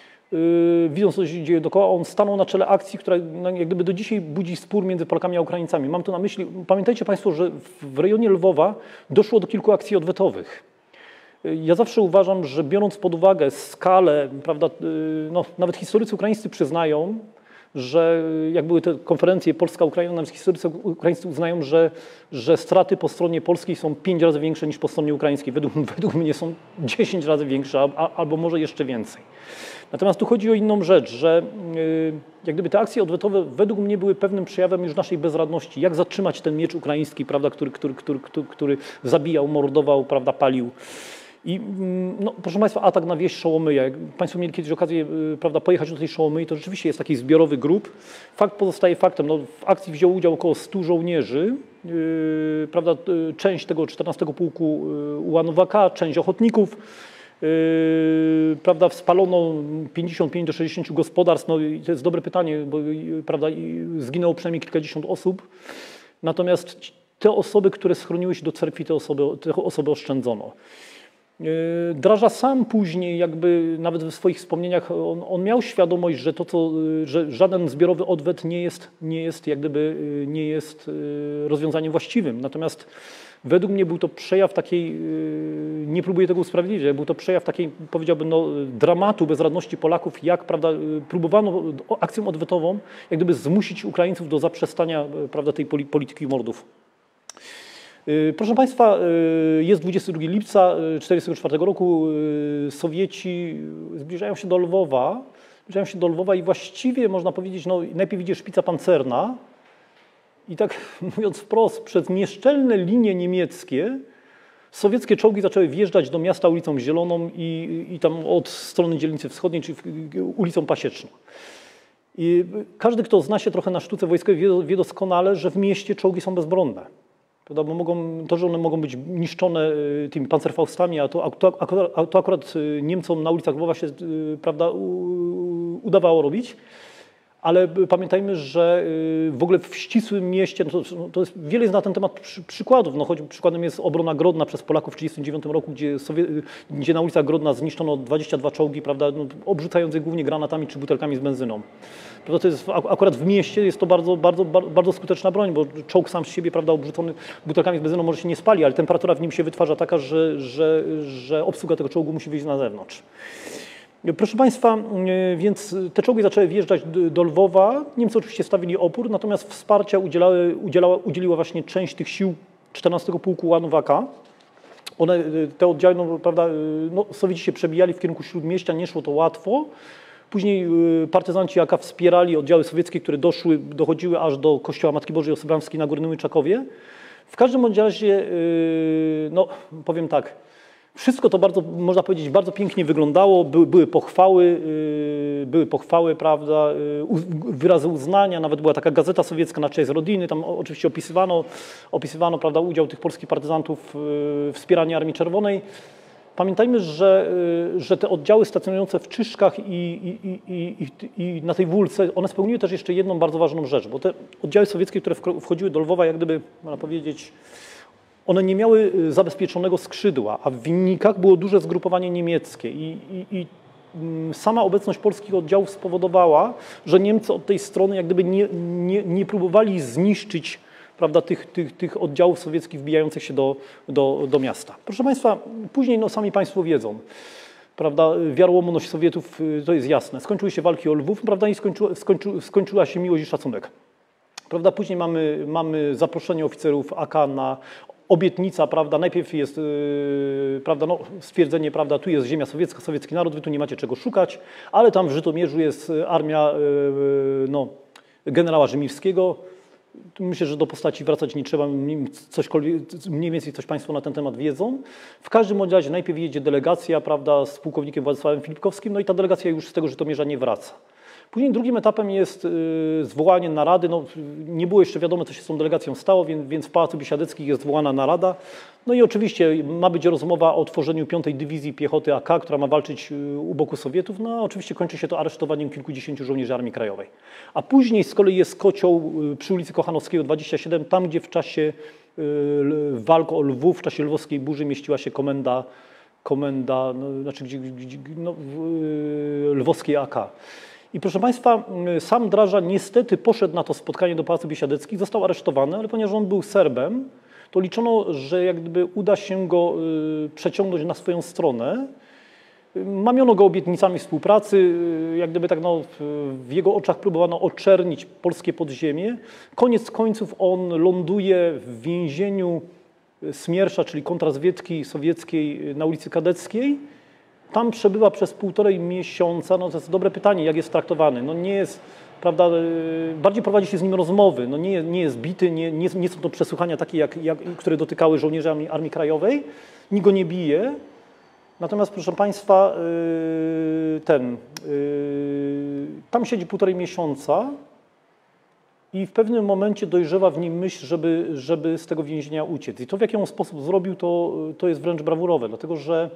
on stanął na czele akcji, która jak gdyby do dzisiaj budzi spór między Polakami a Ukraińcami. Mam tu na myśli, pamiętajcie Państwo, że w rejonie Lwowa doszło do kilku akcji odwetowych. Ja zawsze uważam, że biorąc pod uwagę skalę, prawda, no, nawet historycy ukraińscy przyznają, że jak były te konferencje Polska-Ukraina, nawet historycy ukraińscy uznają, że straty po stronie polskiej są 5 razy większe niż po stronie ukraińskiej. Według mnie są 10 razy większe, albo może jeszcze więcej. Natomiast tu chodzi o inną rzecz, że jak gdyby te akcje odwetowe według mnie były pewnym przejawem już naszej bezradności. Jak zatrzymać ten miecz ukraiński, prawda, który zabijał, mordował, prawda, palił. I no, proszę Państwa, atak na wieś Szołomyja. Jak Państwo mieli kiedyś okazję, prawda, pojechać do tej Szołomyi, to rzeczywiście jest taki zbiorowy grup. Fakt pozostaje faktem. No, w akcji wzięło udział około 100 żołnierzy. Prawda, część tego 14 Pułku ułanów AK, część ochotników. Prawda, spalono 55 do 60 gospodarstw. No, i to jest dobre pytanie, bo prawda, zginęło przynajmniej kilkadziesiąt osób. Natomiast te osoby, które schroniły się do cerkwi, te osoby oszczędzono. Draża sam później, jakby nawet w swoich wspomnieniach, on miał świadomość, że że żaden zbiorowy odwet nie jest rozwiązaniem właściwym. Natomiast według mnie był to przejaw takiej, nie próbuję tego usprawiedliwić, był to przejaw takiej, powiedziałbym, no, dramatu, bezradności Polaków, jak, prawda, próbowano akcją odwetową jak gdyby zmusić Ukraińców do zaprzestania, prawda, tej polityki mordów. Proszę Państwa, jest 22 lipca 1944 roku, Sowieci zbliżają się do Lwowa i właściwie można powiedzieć, no, najpierw idzie szpica pancerna i tak mówiąc wprost, przez nieszczelne linie niemieckie sowieckie czołgi zaczęły wjeżdżać do miasta ulicą Zieloną i tam od strony dzielnicy wschodniej, czyli ulicą Pasieczną. I każdy, kto zna się trochę na sztuce wojskowej, wie doskonale, że w mieście czołgi są bezbronne. Bo że one mogą być niszczone tymi pancerfaustami, a to akurat Niemcom na ulicach Lwowa się, prawda, udawało robić. Ale pamiętajmy, że w ogóle w ścisłym mieście, to jest wiele jest na ten temat przykładów. No, choć przykładem jest obrona Grodna przez Polaków w 1939 roku, gdzie na ulicach Grodna zniszczono 22 czołgi, prawda, no, obrzucając je głównie granatami czy butelkami z benzyną. Prawda, to jest, akurat w mieście jest to bardzo skuteczna broń, bo czołg sam z siebie, prawda, obrzucony butelkami z benzyną może się nie spali, ale temperatura w nim się wytwarza taka, że obsługa tego czołgu musi wyjść na zewnątrz. Proszę Państwa, więc te czołgi zaczęły wjeżdżać do Lwowa. Niemcy oczywiście stawili opór, natomiast wsparcia udzieliła właśnie część tych sił 14 Pułku ułanów AK. Te oddziały, no, prawda, no, Sowieci się przebijali w kierunku Śródmieścia, nie szło to łatwo. Później partyzanci AK wspierali oddziały sowieckie, które dochodziły aż do kościoła Matki Bożej Osybramskiej na Górnym Łyczakowie. W każdym razie, no, powiem tak, wszystko to bardzo, można powiedzieć, bardzo pięknie wyglądało, były pochwały, prawda, wyrazy uznania, nawet była taka gazeta sowiecka na cześć Rodziny, tam oczywiście opisywano, prawda, udział tych polskich partyzantów w wspieraniu Armii Czerwonej. Pamiętajmy, że te oddziały stacjonujące w Czyszkach i na tej Wólce, one spełniły też jeszcze jedną bardzo ważną rzecz, bo te oddziały sowieckie, które wchodziły do Lwowa, jak gdyby, można powiedzieć, one nie miały zabezpieczonego skrzydła, a w Winnikach było duże zgrupowanie niemieckie i sama obecność polskich oddziałów spowodowała, że Niemcy od tej strony jak gdyby nie próbowali zniszczyć, prawda, tych oddziałów sowieckich wbijających się do miasta. Proszę Państwa, później, no, sami Państwo wiedzą, prawda, wiarołomność Sowietów, to jest jasne. Skończyły się walki o Lwów, prawda, i skończyła się miłość i szacunek. Prawda, później mamy zaproszenie oficerów AK na obietnica, prawda, najpierw jest prawda, no, stwierdzenie, prawda, tu jest ziemia sowiecka, sowiecki naród, wy tu nie macie czego szukać, ale tam w Żytomierzu jest armia no, generała Rzymirskiego. Myślę, że do postaci wracać nie trzeba, mniej więcej coś Państwo na ten temat wiedzą. W każdym razie najpierw jedzie delegacja, prawda, z pułkownikiem Władysławem Filipkowskim, no i ta delegacja już z tego Żytomierza nie wraca. Później drugim etapem jest zwołanie narady. No, nie było jeszcze wiadomo, co się z tą delegacją stało, więc w Pałacu Biesiadeckich jest zwołana narada. No i oczywiście ma być rozmowa o tworzeniu 5. Dywizji Piechoty AK, która ma walczyć u boku Sowietów. No a oczywiście kończy się to aresztowaniem kilkudziesięciu żołnierzy Armii Krajowej. A później z kolei jest kocioł przy ulicy Kochanowskiego 27, tam gdzie w czasie walk o Lwów, w czasie lwowskiej burzy mieściła się komenda no, znaczy lwowskiej AK. I proszę Państwa, sam Draża niestety poszedł na to spotkanie do Pałacu Biesiadeckich, został aresztowany, ale ponieważ on był Serbem, to liczono, że jak gdyby uda się go przeciągnąć na swoją stronę. Mamiono go obietnicami współpracy, jak gdyby tak no, w jego oczach próbowano oczernić polskie podziemie. Koniec końców on ląduje w więzieniu Smiersza, czyli kontrrazwiedki sowieckiej na ulicy Kadeckiej. Tam przebywa przez 1,5 miesiąca. No to jest dobre pytanie, jak jest traktowany. No nie jest, prawda, bardziej prowadzi się z nim rozmowy. No nie jest bity, nie są to przesłuchania takie, które dotykały żołnierzy Armii Krajowej. Nikt go nie bije. Natomiast, proszę Państwa, tam siedzi 1,5 miesiąca i w pewnym momencie dojrzewa w nim myśl, żeby z tego więzienia uciec. I to, w jaki on sposób zrobił, to jest wręcz brawurowe, dlatego że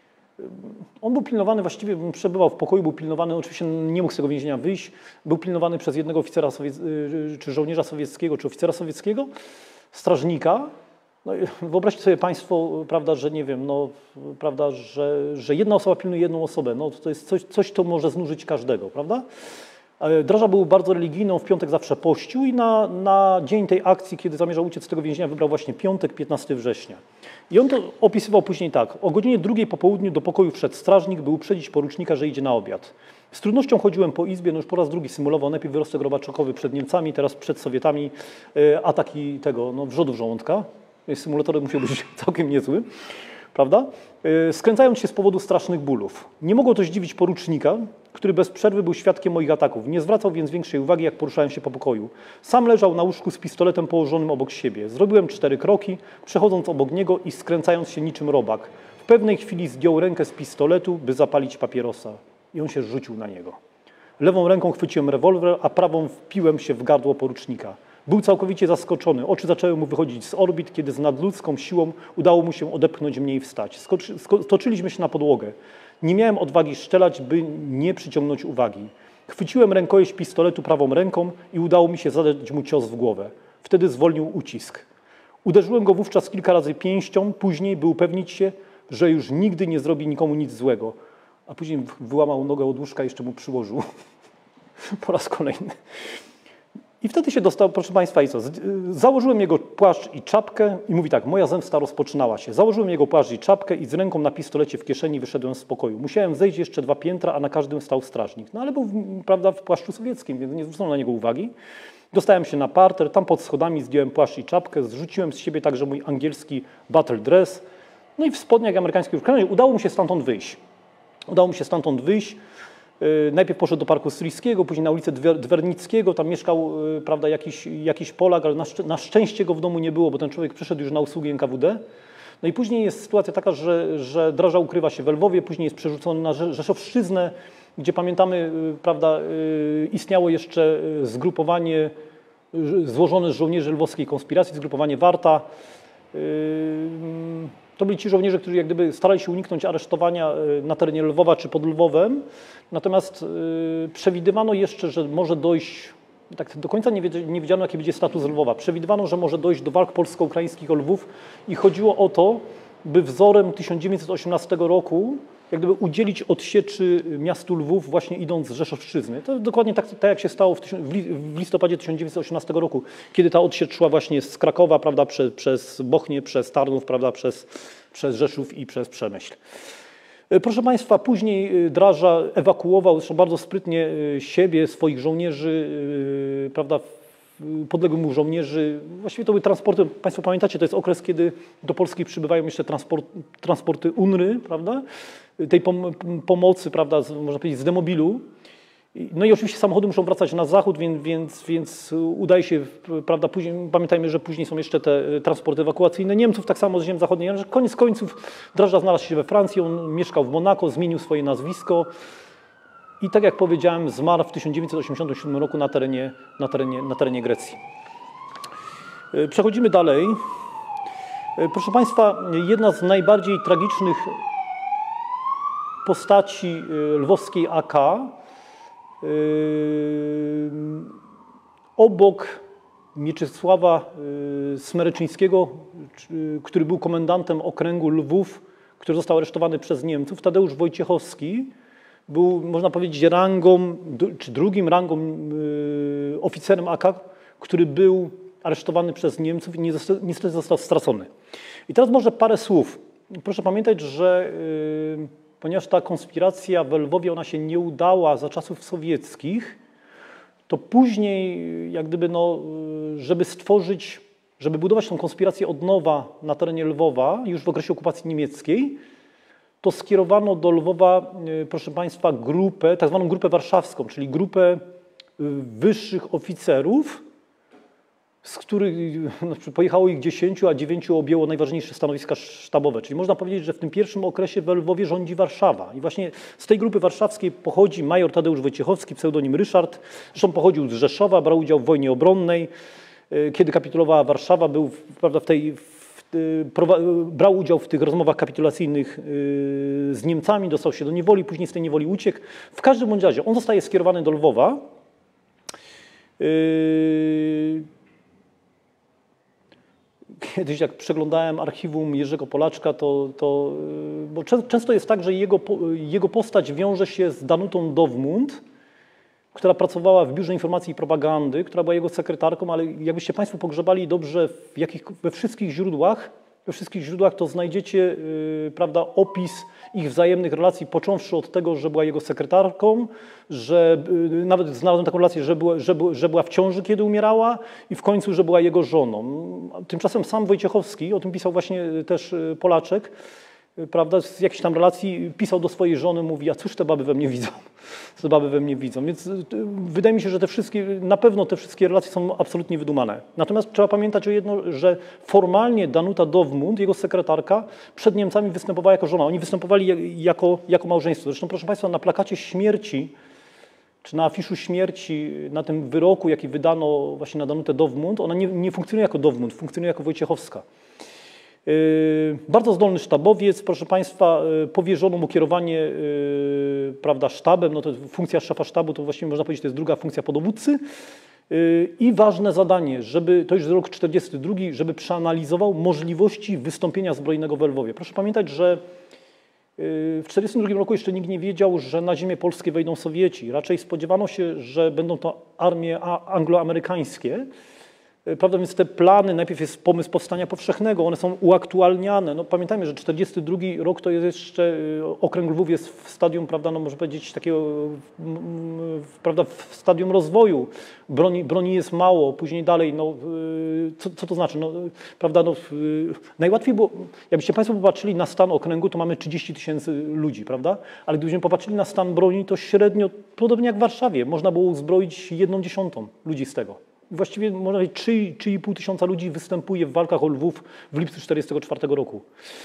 on był pilnowany, właściwie przebywał w pokoju, był pilnowany, oczywiście nie mógł z tego więzienia wyjść, był pilnowany przez jednego oficera czy żołnierza sowieckiego, czy oficera sowieckiego, strażnika. No i wyobraźcie sobie Państwo, prawda, że nie wiem, no, prawda, że jedna osoba pilnuje jedną osobę, no to jest coś, co może znużyć każdego, prawda? Draża był bardzo religijną, w piątek zawsze pościł i na dzień tej akcji, kiedy zamierzał uciec z tego więzienia, wybrał właśnie piątek, 15 września. I on to opisywał później tak. O godzinie 2 po południu do pokoju wszedł strażnik, by uprzedzić porucznika, że idzie na obiad. Z trudnością chodziłem po izbie, no już po raz drugi symulował najpierw wyrostek robaczokowy przed Niemcami, teraz przed Sowietami ataki tego, no, wrzodów żołądka. Symulatorem musiał być całkiem niezły, prawda? Skręcając się z powodu strasznych bólów. Nie mogło to zdziwić porucznika, który bez przerwy był świadkiem moich ataków. Nie zwracał więc większej uwagi, jak poruszałem się po pokoju. Sam leżał na łóżku z pistoletem położonym obok siebie. Zrobiłem 4 kroki, przechodząc obok niego i skręcając się niczym robak. W pewnej chwili zdjął rękę z pistoletu, by zapalić papierosa. I on się rzucił na niego. Lewą ręką chwyciłem rewolwer, a prawą wpiłem się w gardło porucznika. Był całkowicie zaskoczony. Oczy zaczęły mu wychodzić z orbit, kiedy z nadludzką siłą udało mu się odepchnąć mnie i wstać. Stoczyliśmy się na podłogę. Nie miałem odwagi strzelać, by nie przyciągnąć uwagi. Chwyciłem rękojeść pistoletu prawą ręką i udało mi się zadać mu cios w głowę. Wtedy zwolnił ucisk. Uderzyłem go wówczas kilka razy pięścią, później, by upewnić się, że już nigdy nie zrobi nikomu nic złego. A później wyłamał nogę od łóżka i jeszcze mu przyłożył. Po raz kolejny. I wtedy się dostał, proszę Państwa, i co? Założyłem jego płaszcz i czapkę i mówi tak, moja zemsta rozpoczynała się. Założyłem jego płaszcz i czapkę i z ręką na pistolecie w kieszeni wyszedłem z pokoju. Musiałem zejść jeszcze 2 piętra, a na każdym stał strażnik. No ale był, prawda, w płaszczu sowieckim, więc nie zwrócono na niego uwagi. Dostałem się na parter, tam pod schodami zdjąłem płaszcz i czapkę, zrzuciłem z siebie także mój angielski battle dress. No i w spodniach amerykańskich udało mu się stamtąd wyjść. Najpierw poszedł do Parku Stryjskiego, później na ulicę Dwernickiego, tam mieszkał, prawda, jakiś Polak, ale na szczęście go w domu nie było, bo ten człowiek przyszedł już na usługi NKWD. No i później jest sytuacja taka, że Draża ukrywa się w Lwowie, później jest przerzucony na Rzeszowszczyznę, gdzie pamiętamy, prawda, istniało jeszcze zgrupowanie złożone z żołnierzy lwowskiej konspiracji, zgrupowanie Warta. To byli ci żołnierze, którzy jak gdyby starali się uniknąć aresztowania na terenie Lwowa czy pod Lwowem. Natomiast przewidywano jeszcze, że może dojść, tak do końca nie wiedziano, jaki będzie status Lwowa. Przewidywano, że może dojść do walk polsko-ukraińskich o Lwów i chodziło o to, by wzorem 1918 roku jak gdyby udzielić odsieczy miastu Lwów właśnie idąc z Rzeszowszczyzny. To dokładnie tak jak się stało w listopadzie 1918 roku, kiedy ta odsiecz szła właśnie z Krakowa, prawda, przez Bochnię, przez Tarnów, prawda, przez Rzeszów i przez Przemyśl. Proszę Państwa, później Draża ewakuował, zresztą bardzo sprytnie siebie, swoich żołnierzy, prawda, podległych mu żołnierzy. Właściwie to były transporty, Państwo pamiętacie, to jest okres, kiedy do Polski przybywają jeszcze transporty UNRY, prawda, tej pomocy, prawda, można powiedzieć z demobilu. No i oczywiście samochody muszą wracać na zachód, więc udaje się, prawda, później, pamiętajmy, że później są jeszcze te transporty ewakuacyjne Niemców, tak samo z ziem zachodniej, ale koniec końców Draża znalazł się we Francji, on mieszkał w Monako, zmienił swoje nazwisko i tak jak powiedziałem, zmarł w 1987 roku na terenie Grecji. Przechodzimy dalej. Proszę Państwa, jedna z najbardziej tragicznych postaci lwowskiej AK, obok Mieczysława Smereczyńskiego, który był komendantem okręgu Lwów, który został aresztowany przez Niemców, Tadeusz Wojciechowski był, można powiedzieć, rangą, czy drugim rangą oficerem AK, który był aresztowany przez Niemców i niestety został stracony. I teraz może parę słów. Proszę pamiętać, że ponieważ ta konspiracja w Lwowie ona się nie udała za czasów sowieckich, to później jak gdyby no, żeby budować tę konspirację od nowa na terenie Lwowa, już w okresie okupacji niemieckiej, to skierowano do Lwowa, proszę Państwa, grupę, tak zwaną grupę warszawską, czyli grupę wyższych oficerów z których pojechało ich 10, a 9 objęło najważniejsze stanowiska sztabowe. Czyli można powiedzieć, że w tym pierwszym okresie we Lwowie rządzi Warszawa. I właśnie z tej grupy warszawskiej pochodzi major Tadeusz Wojciechowski, pseudonim Ryszard. Zresztą pochodził z Rzeszowa, brał udział w wojnie obronnej. Kiedy kapitulowała Warszawa, był, prawda, brał udział w tych rozmowach kapitulacyjnych z Niemcami, dostał się do niewoli, później z tej niewoli uciekł. W każdym bądź razie on zostaje skierowany do Lwowa. Kiedyś jak przeglądałem archiwum Jerzego Polaczka, bo często jest tak, że jego postać wiąże się z Danutą Dowmund, która pracowała w Biurze Informacji i Propagandy, która była jego sekretarką, ale jakbyście Państwo pogrzebali dobrze we wszystkich źródłach, to znajdziecie prawda, opis ich wzajemnych relacji, począwszy od tego, że była jego sekretarką, że nawet znalazłem taką relację, że była w ciąży, kiedy umierała i w końcu, że była jego żoną. Tymczasem sam Wojciechowski, o tym pisał właśnie też Polaczek, prawda, z jakiejś tam relacji pisał do swojej żony, mówi, a cóż te baby we mnie widzą? Co te baby we mnie widzą? Więc wydaje mi się, że na pewno te wszystkie relacje są absolutnie wydumane. Natomiast trzeba pamiętać o jedno, że formalnie Danuta Dowmund, jego sekretarka, przed Niemcami występowała jako żona. Oni występowali jako małżeństwo. Zresztą, proszę Państwa, na plakacie śmierci, czy na afiszu śmierci, na tym wyroku, jaki wydano właśnie na Danutę Dowmund, ona nie funkcjonuje jako Dowmund, funkcjonuje jako Wojciechowska. Bardzo zdolny sztabowiec, proszę Państwa, powierzono mu kierowanie prawda, sztabem, no to funkcja szefa sztabu to właściwie można powiedzieć, to jest druga funkcja po dowódcy i ważne zadanie, to już rok 42, żeby przeanalizował możliwości wystąpienia zbrojnego w Lwowie. Proszę pamiętać, że w 1942 roku jeszcze nikt nie wiedział, że na ziemię polskie wejdą Sowieci. Raczej spodziewano się, że będą to armie angloamerykańskie. Prawda, więc te plany, najpierw jest pomysł powstania powszechnego, one są uaktualniane. No, pamiętajmy, że 1942 rok to jest jeszcze, okręg Lwów jest w stadium, prawda, no, można powiedzieć, takiego, prawda, w stadium rozwoju. Broni jest mało, później dalej, no, co to znaczy? No, prawda, no, najłatwiej było, jakbyście Państwo popatrzyli na stan okręgu, to mamy 30 000 ludzi, prawda? Ale gdybyśmy popatrzyli na stan broni, to średnio, podobnie jak w Warszawie, można było uzbroić 1/10 ludzi z tego. Właściwie można powiedzieć 3,5 tysiąca ludzi występuje w walkach o Lwów w lipcu 1944 roku.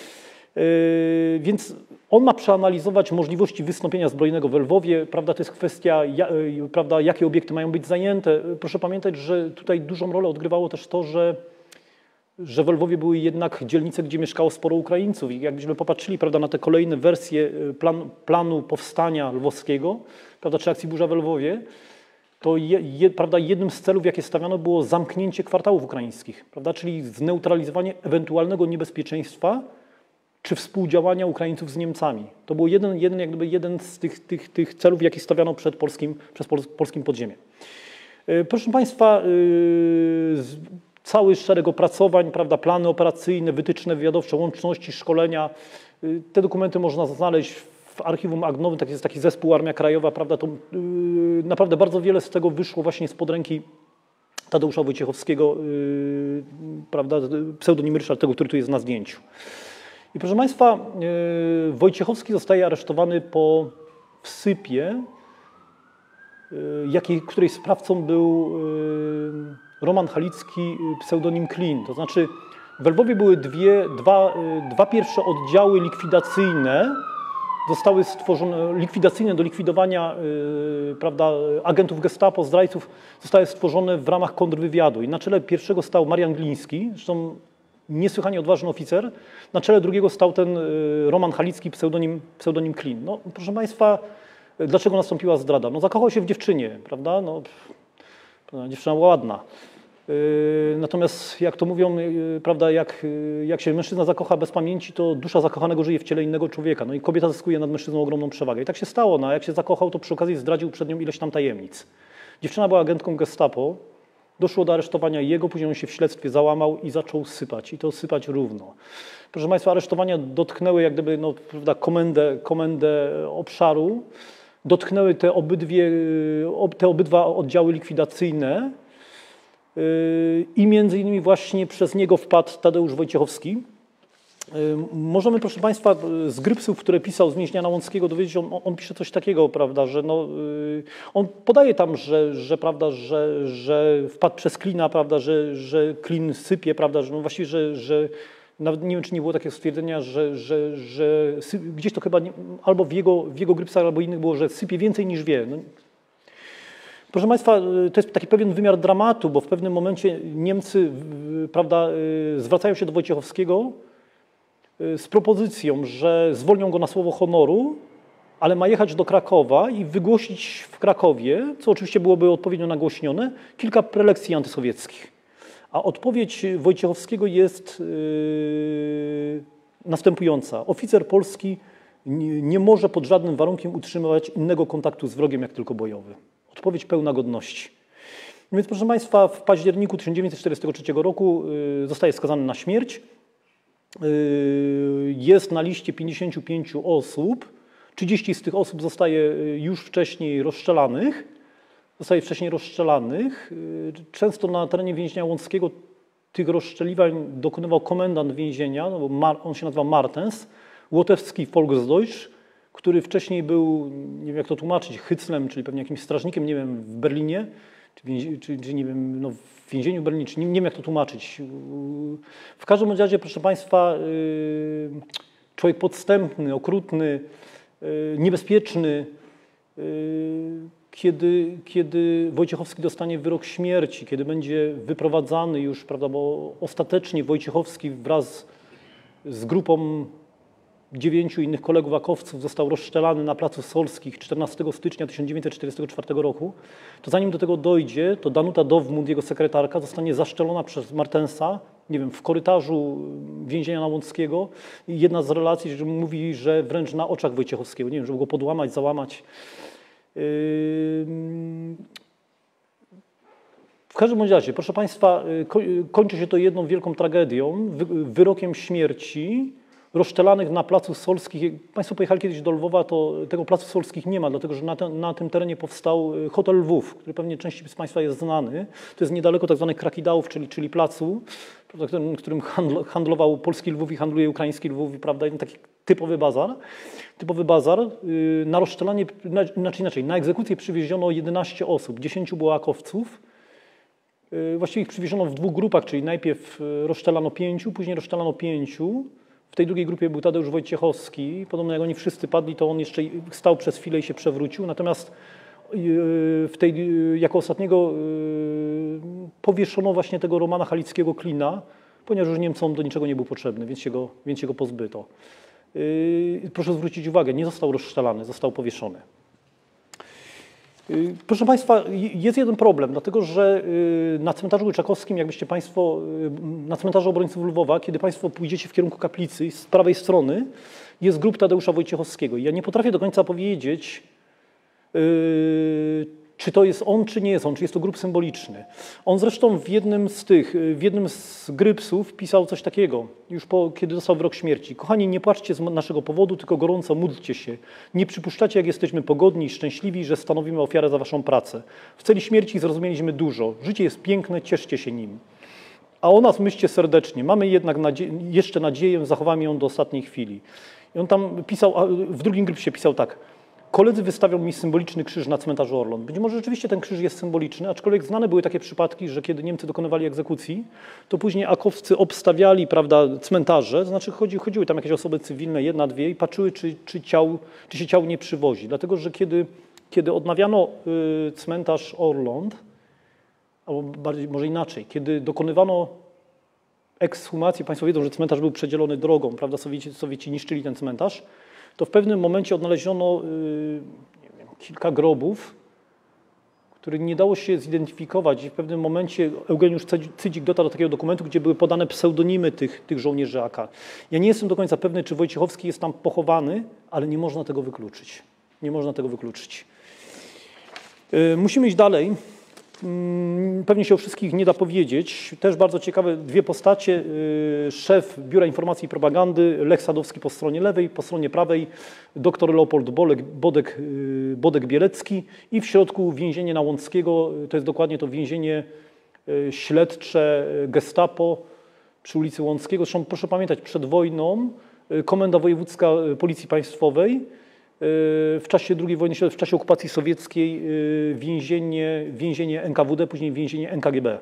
Więc on ma przeanalizować możliwości wystąpienia zbrojnego w Lwowie. Prawda, to jest kwestia, prawda, jakie obiekty mają być zajęte. Proszę pamiętać, że tutaj dużą rolę odgrywało też to, że w Lwowie były jednak dzielnice, gdzie mieszkało sporo Ukraińców. I jakbyśmy popatrzyli, prawda, na te kolejne wersje planu powstania lwowskiego, prawda, czy akcji Burza w Lwowie, to prawda, jednym z celów, jakie stawiano, było zamknięcie kwartałów ukraińskich, prawda, czyli zneutralizowanie ewentualnego niebezpieczeństwa czy współdziałania Ukraińców z Niemcami. To był jeden z tych celów, jakie stawiano przed polskim podziemiem. Proszę Państwa, cały szereg opracowań, prawda, plany operacyjne, wytyczne wywiadowcze, łączności, szkolenia. Te dokumenty można znaleźć w archiwum Agnowym, jest taki zespół Armia Krajowa, prawda, to naprawdę bardzo wiele z tego wyszło właśnie spod ręki Tadeusza Wojciechowskiego, prawda, pseudonim Ryszard, tego, który tu jest na zdjęciu. I proszę Państwa, Wojciechowski zostaje aresztowany po wsypie, której sprawcą był Roman Halicki, pseudonim Klin. To znaczy w Lwowie były dwa pierwsze oddziały likwidacyjne, zostały stworzone, likwidacyjne do likwidowania prawda, agentów gestapo, zdrajców, zostały stworzone w ramach kontrwywiadu. I na czele pierwszego stał Marian Gliński, zresztą niesłychanie odważny oficer. Na czele drugiego stał ten Roman Halicki, pseudonim Klin. No, proszę Państwa, dlaczego nastąpiła zdrada? No, zakochał się w dziewczynie, prawda? No, dziewczyna była ładna. Natomiast jak to mówią, prawda, jak się mężczyzna zakocha bez pamięci, to dusza zakochanego żyje w ciele innego człowieka. No i kobieta zyskuje nad mężczyzną ogromną przewagę. I tak się stało. No, a jak się zakochał, to przy okazji zdradził przed nią ileś tam tajemnic. Dziewczyna była agentką gestapo. Doszło do aresztowania jego, później on się w śledztwie załamał i zaczął sypać. I to sypać równo. Proszę Państwa, aresztowania dotknęły jak gdyby, no, prawda, komendę obszaru. Dotknęły te obydwa oddziały likwidacyjne. I między innymi właśnie przez niego wpadł Tadeusz Wojciechowski. Możemy, proszę Państwa, z grypsów, które pisał z więzienia Łąckiego, dowiedzieć, on pisze coś takiego, prawda, że no, on podaje tam, prawda, że wpadł przez klina, prawda, że klin sypie, prawda, że no właściwie, że nawet nie wiem, czy nie było takiego stwierdzenia, że gdzieś to chyba albo w jego grypsach, albo innych było, że sypie więcej niż wie. No. Proszę Państwa, to jest taki pewien wymiar dramatu, bo w pewnym momencie Niemcy, prawda, zwracają się do Wojciechowskiego z propozycją, że zwolnią go na słowo honoru, ale ma jechać do Krakowa i wygłosić w Krakowie, co oczywiście byłoby odpowiednio nagłośnione, kilka prelekcji antysowieckich. A odpowiedź Wojciechowskiego jest następująca. Oficer polski nie może pod żadnym warunkiem utrzymywać innego kontaktu z wrogiem, jak tylko bojowy. Odpowiedź pełna godności. Więc proszę Państwa, w październiku 1943 roku zostaje skazany na śmierć. Jest na liście 55 osób. 30 z tych osób zostaje już wcześniej rozstrzelanych. Często na terenie więzienia Łąckiego tych rozstrzeliwań dokonywał komendant więzienia, no bo on się nazywa Martens, łotewski Volksdeutsch, który wcześniej nie wiem jak to tłumaczyć, hyclem, czyli pewnie jakimś strażnikiem, nie wiem, w Berlinie, czy nie wiem, no w więzieniu w Berlinie, czy nie wiem jak to tłumaczyć. W każdym razie, proszę Państwa, człowiek podstępny, okrutny, niebezpieczny, kiedy Wojciechowski dostanie wyrok śmierci, kiedy będzie wyprowadzany już, prawda, bo ostatecznie Wojciechowski wraz z grupą 9 innych kolegów akowców został rozstrzelany na Placu Solskich 14 stycznia 1944 roku, to zanim do tego dojdzie, to Danuta Dowmund, jego sekretarka, zostanie zaszczelona przez Martensa, nie wiem, w korytarzu więzienia Łąckiego. I jedna z relacji że mówi, że wręcz na oczach Wojciechowskiego, nie wiem, żeby go podłamać, załamać. W każdym razie, proszę Państwa, kończy się to jedną wielką tragedią, wyrokiem śmierci rozszczelanych na Placu Solskich. Państwo pojechali kiedyś do Lwowa, to tego Placu Solskich nie ma, dlatego że na tym terenie powstał hotel Lwów, który pewnie części z Państwa jest znany. To jest niedaleko tak zwanych Krakidałów, czyli placu, którym handlował polski Lwów i handluje ukraiński Lwów, prawda, taki typowy bazar. Na rozszczelanie, inaczej, na egzekucję przywieziono 11 osób, 10 było akowców. Właściwie ich przywieziono w 2 grupach, czyli najpierw rozszczelano 5, później rozszczelano 5. W tej drugiej grupie był Tadeusz Wojciechowski. Podobno jak oni wszyscy padli, to on jeszcze stał przez chwilę i się przewrócił. Natomiast jako ostatniego powieszono właśnie tego Romana Halickiego Klina, ponieważ już Niemcom do niczego nie był potrzebny, więc się go pozbyto. Proszę zwrócić uwagę, nie został rozstrzelany, został powieszony. Proszę Państwa, jest jeden problem, dlatego że na cmentarzu Łyczakowskim, jakbyście Państwo, na cmentarzu obrońców Lwowa, kiedy Państwo pójdziecie w kierunku kaplicy, z prawej strony jest grób Tadeusza Wojciechowskiego. Ja nie potrafię do końca powiedzieć, czy to jest on, czy nie jest on, czy jest to grób symboliczny. On zresztą w jednym z grypsów pisał coś takiego, kiedy dostał wyrok śmierci. Kochani, nie płaczcie z naszego powodu, tylko gorąco módlcie się. Nie przypuszczacie, jak jesteśmy pogodni i szczęśliwi, że stanowimy ofiarę za waszą pracę. W celi śmierci zrozumieliśmy dużo. Życie jest piękne, cieszcie się nim. A o nas myślcie serdecznie. Mamy jednak jeszcze nadzieję, zachowamy ją do ostatniej chwili. I on tam pisał, w drugim grypsie pisał tak. Koledzy wystawią mi symboliczny krzyż na cmentarzu Orląt. Być może rzeczywiście ten krzyż jest symboliczny, aczkolwiek znane były takie przypadki, że kiedy Niemcy dokonywali egzekucji, to później akowcy obstawiali, prawda, cmentarze, to znaczy chodziły tam jakieś osoby cywilne, 1, 2 i patrzyły, czy się ciał nie przywozi. Dlatego, że kiedy odnawiano cmentarz Orląt, albo bardziej, może inaczej, kiedy dokonywano ekshumacji, Państwo wiedzą, że cmentarz był przedzielony drogą, prawda, Sowieci niszczyli ten cmentarz, to w pewnym momencie odnaleziono nie wiem, kilka grobów, których nie dało się zidentyfikować. I w pewnym momencie Eugeniusz Cydzik dotarł do takiego dokumentu, gdzie były podane pseudonimy tych żołnierzy AK. Ja nie jestem do końca pewny, czy Wojciechowski jest tam pochowany, ale nie można tego wykluczyć. Nie można tego wykluczyć. Musimy iść dalej. Pewnie się o wszystkich nie da powiedzieć. Też bardzo ciekawe 2 postacie. Szef Biura Informacji i Propagandy Lech Sadowski po stronie lewej, po stronie prawej dr Leopold Bodek-Bielecki i w środku więzienie Łąckiego. To jest dokładnie to więzienie śledcze Gestapo. przy ulicy Łąckiego. Zresztą proszę pamiętać, przed wojną Komenda Wojewódzka Policji Państwowej w czasie II wojny światowej, w czasie okupacji sowieckiej więzienie NKWD, później więzienie NKGB.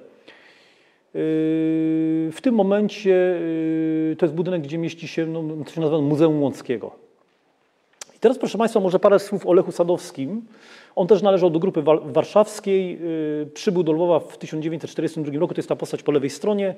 W tym momencie to jest budynek, gdzie mieści się, no, to się nazywa Muzeum Łąckiego. I teraz, proszę Państwa, może parę słów o Lechu Sadowskim. On też należał do grupy warszawskiej, przybył do Lwowa w 1942 roku, to jest ta postać po lewej stronie.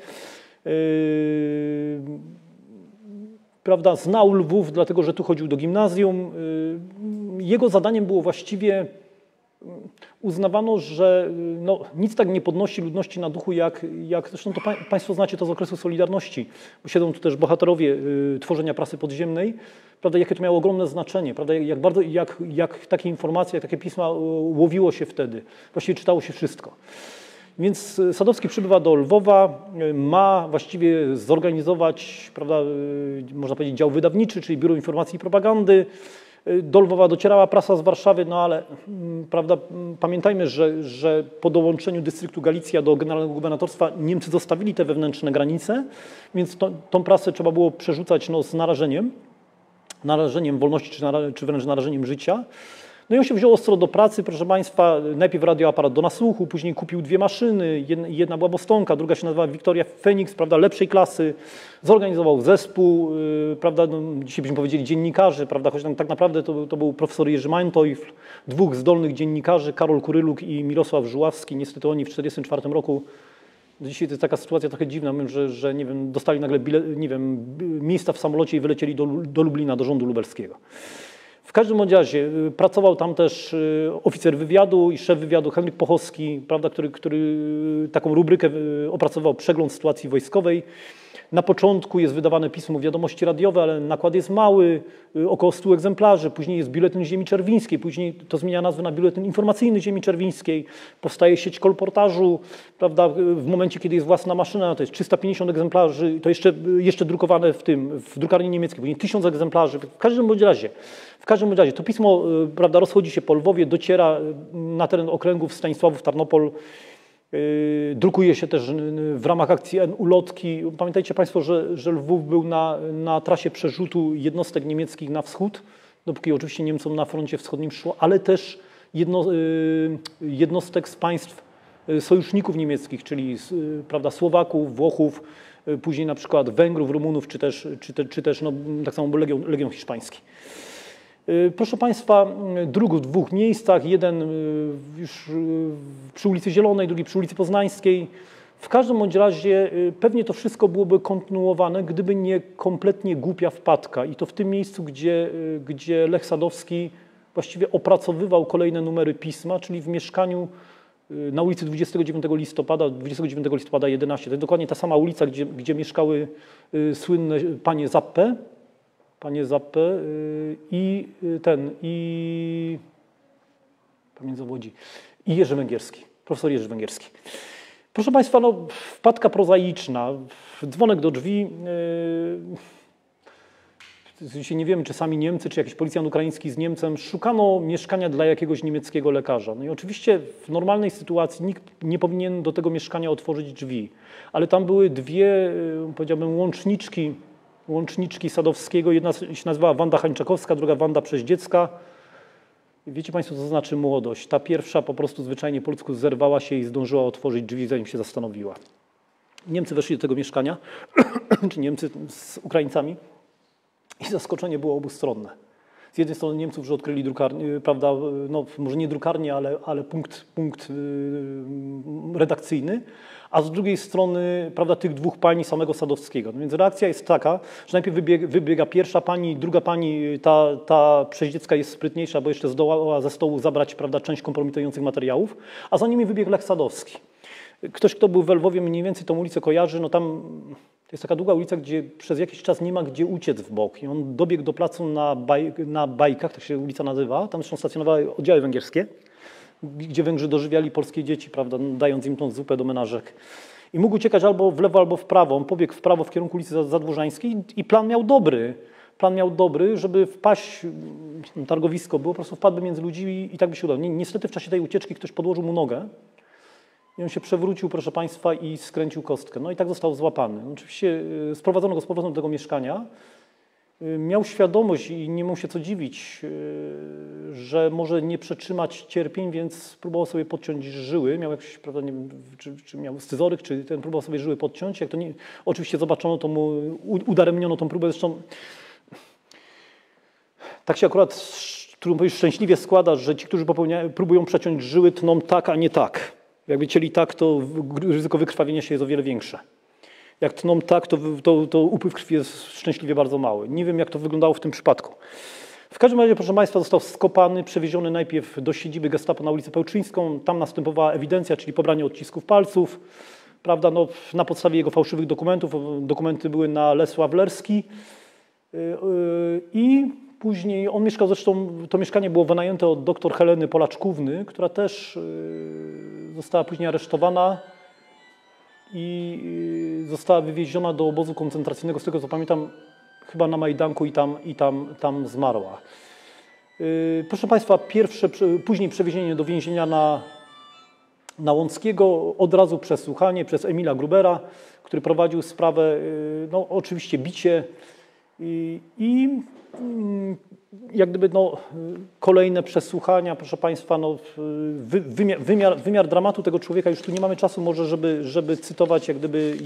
Prawda, znał Lwów, dlatego że tu chodził do gimnazjum. Jego zadaniem było właściwie, uznawano, że no, nic tak nie podnosi ludności na duchu, jak zresztą to Państwo znacie to z okresu Solidarności, bo siedzą tu też bohaterowie tworzenia prasy podziemnej, prawda, jakie to miało ogromne znaczenie, prawda, jak takie informacje, jak takie pisma łowiło się wtedy, właściwie czytało się wszystko. Więc Sadowski przybywa do Lwowa, ma właściwie zorganizować, prawda, można powiedzieć, dział wydawniczy, czyli Biuro Informacji i Propagandy. Do Lwowa docierała prasa z Warszawy, no ale prawda, pamiętajmy, że po dołączeniu dystryktu Galicja do generalnego gubernatorstwa Niemcy zostawili te wewnętrzne granice, więc tą prasę trzeba było przerzucać no, z narażeniem wolności czy wręcz narażeniem życia. No i on się wziął ostro do pracy, proszę Państwa, najpierw radioaparat do nasłuchu, później kupił 2 maszyny, jedna była Bostonka, druga się nazywała Victoria Phoenix, prawda, lepszej klasy, zorganizował zespół, prawda, no, dzisiaj byśmy powiedzieli dziennikarzy, prawda, choć tak naprawdę to był profesor Jerzy Manteuffel, 2 zdolnych dziennikarzy, Karol Kuryluk i Mirosław Żuławski, niestety oni w 1944 roku, dzisiaj to jest taka sytuacja trochę dziwna, że nie wiem, dostali nagle miejsca w samolocie i wylecieli do Lublina, do rządu lubelskiego. W każdym razie pracował tam też oficer wywiadu i szef wywiadu Henryk Pochowski, prawda, który taką rubrykę opracował, przegląd sytuacji wojskowej. Na początku jest wydawane pismo Wiadomości radiowe, ale nakład jest mały, około 100 egzemplarzy. Później jest Biuletyn Ziemi Czerwińskiej, później to zmienia nazwę na Biuletyn Informacyjny Ziemi Czerwińskiej. Powstaje sieć kolportażu, prawda, w momencie, kiedy jest własna maszyna, to jest 350 egzemplarzy, to jeszcze drukowane w drukarni niemieckiej, później 1000 egzemplarzy. W każdym razie to pismo, prawda, rozchodzi się po Lwowie, dociera na teren okręgów Stanisławów, Tarnopol. Drukuje się też w ramach akcji ulotki. Pamiętajcie Państwo, że Lwów był na trasie przerzutu jednostek niemieckich na wschód, dopóki oczywiście Niemcom na froncie wschodnim szło, ale też jednostek z państw sojuszników niemieckich, czyli prawda, Słowaków, Włochów, później na przykład Węgrów, Rumunów, czy też no, tak samo Legion Hiszpański. Proszę Państwa, druk w 2 miejscach, jeden już przy ulicy Zielonej, drugi przy ulicy Poznańskiej. W każdym bądź razie pewnie to wszystko byłoby kontynuowane, gdyby nie kompletnie głupia wpadka. I to w tym miejscu, gdzie Lech Sadowski właściwie opracowywał kolejne numery pisma, czyli w mieszkaniu na ulicy 29 listopada 11. To jest dokładnie ta sama ulica, gdzie mieszkały słynne panie Zappe. Panie Zappe i pamiętam Łodzi, i Jerzy Węgierski, profesor Jerzy Węgierski. Proszę Państwa, no, wpadka prozaiczna, dzwonek do drzwi. Nie wiemy, czy sami Niemcy, czy jakiś policjant ukraiński z Niemcem szukano mieszkania dla jakiegoś niemieckiego lekarza. No i oczywiście w normalnej sytuacji nikt nie powinien do tego mieszkania otworzyć drzwi, ale tam były 2, powiedziałbym, łączniczki Sadowskiego. Jedna się nazywała Wanda Hańczakowska, druga Wanda Przeździecka. I wiecie Państwo, co znaczy młodość? Ta pierwsza po prostu zwyczajnie po ludzku zerwała się i zdążyła otworzyć drzwi, zanim się zastanowiła. Niemcy weszli do tego mieszkania, czy Niemcy z Ukraińcami, i zaskoczenie było obustronne. Z jednej strony Niemców, że odkryli drukarnię, prawda, no może nie drukarnię, ale punkt redakcyjny, a z drugiej strony, prawda, tych 2 pań samego Sadowskiego. No więc reakcja jest taka, że najpierw wybiega pierwsza pani, druga pani, ta Przeździecka jest sprytniejsza, bo jeszcze zdołała ze stołu zabrać, prawda, część kompromitujących materiałów, a za nimi wybiegł Lech Sadowski. Ktoś, kto był w Lwowie, mniej więcej tą ulicę kojarzy, no tam to jest taka długa ulica, gdzie przez jakiś czas nie ma gdzie uciec w bok. I on dobiegł do placu na Bajkach, tak się ulica nazywa, tam zresztą stacjonowały oddziały węgierskie, gdzie Węgrzy dożywiali polskie dzieci, prawda, dając im tą zupę do menażek. I mógł uciekać albo w lewo, albo w prawo. On pobiegł w prawo w kierunku ulicy Zadłużańskiej i plan miał dobry. Plan miał dobry, żeby wpaść, targowisko było, po prostu wpadłby między ludzi i tak by się udało. Niestety w czasie tej ucieczki ktoś podłożył mu nogę I on się przewrócił, proszę Państwa, i skręcił kostkę. No i tak został złapany. Oczywiście sprowadzono go z powrotem do tego mieszkania. Miał świadomość i nie mógł się co dziwić, że może nie przetrzymać cierpień, więc próbował sobie podciąć żyły. Miał jakiś, prawda, nie wiem, czy miał scyzoryk, czy ten próbował sobie żyły podciąć. Jak to nie, oczywiście zobaczono, to mu udaremniono tą próbę. Zresztą tak się akurat, trudno powiedzieć, szczęśliwie składa, że ci, którzy próbują przeciąć żyły, tną tak, a nie tak. Jakby cięli tak, to ryzyko wykrwawienia się jest o wiele większe. Jak tną tak, to upływ krwi jest szczęśliwie bardzo mały. Nie wiem, jak to wyglądało w tym przypadku. W każdym razie, proszę Państwa, został skopany, przewieziony najpierw do siedziby Gestapo na ulicę Pełczyńską. Tam następowała ewidencja, czyli pobranie odcisków palców. Prawda, no, na podstawie jego fałszywych dokumentów. Dokumenty były na Lesław Lerski. I później on mieszkał, zresztą to mieszkanie było wynajęte od dr Heleny Polaczkówny, która też została później aresztowana i została wywieziona do obozu koncentracyjnego, z tego co pamiętam, chyba na Majdanku i tam zmarła. Proszę Państwa, później przewiezienie do więzienia na Łąckiego, od razu przesłuchanie przez Emila Grubera, który prowadził sprawę, no oczywiście bicie i jak gdyby no, kolejne przesłuchania, proszę Państwa, no, wymiar dramatu tego człowieka, już tu nie mamy czasu może, żeby cytować jak gdyby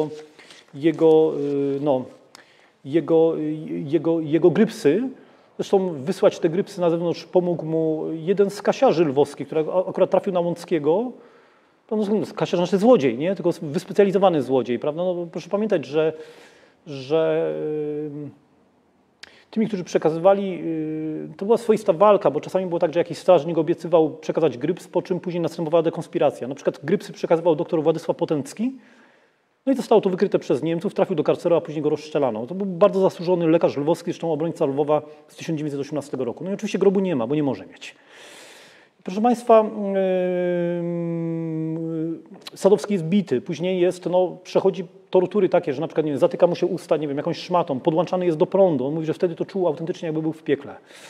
jego grypsy. Zresztą wysłać te grypsy na zewnątrz pomógł mu jeden z kasiarzy lwowskich, który akurat trafił na Łąckiego. Kasiarz znaczy złodziej, nie? Tylko wyspecjalizowany złodziej, prawda? No, proszę pamiętać, że tymi, którzy przekazywali, to była swoista walka, bo czasami było tak, że jakiś strażnik obiecywał przekazać gryps, po czym później następowała dekonspiracja. Na przykład grypsy przekazywał dr Władysław Potencki, no i zostało to wykryte przez Niemców, trafił do karceru, a później go rozstrzelano. To był bardzo zasłużony lekarz lwowski, zresztą obrońca Lwowa z 1918 roku. No i oczywiście grobu nie ma, bo nie może mieć. Proszę Państwa, Sadowski jest bity, później jest, no, przechodzi tortury takie, że na przykład, nie wiem, zatyka mu się usta, nie wiem, jakąś szmatą, podłączany jest do prądu. On mówi, że wtedy to czuł autentycznie, jakby był w piekle.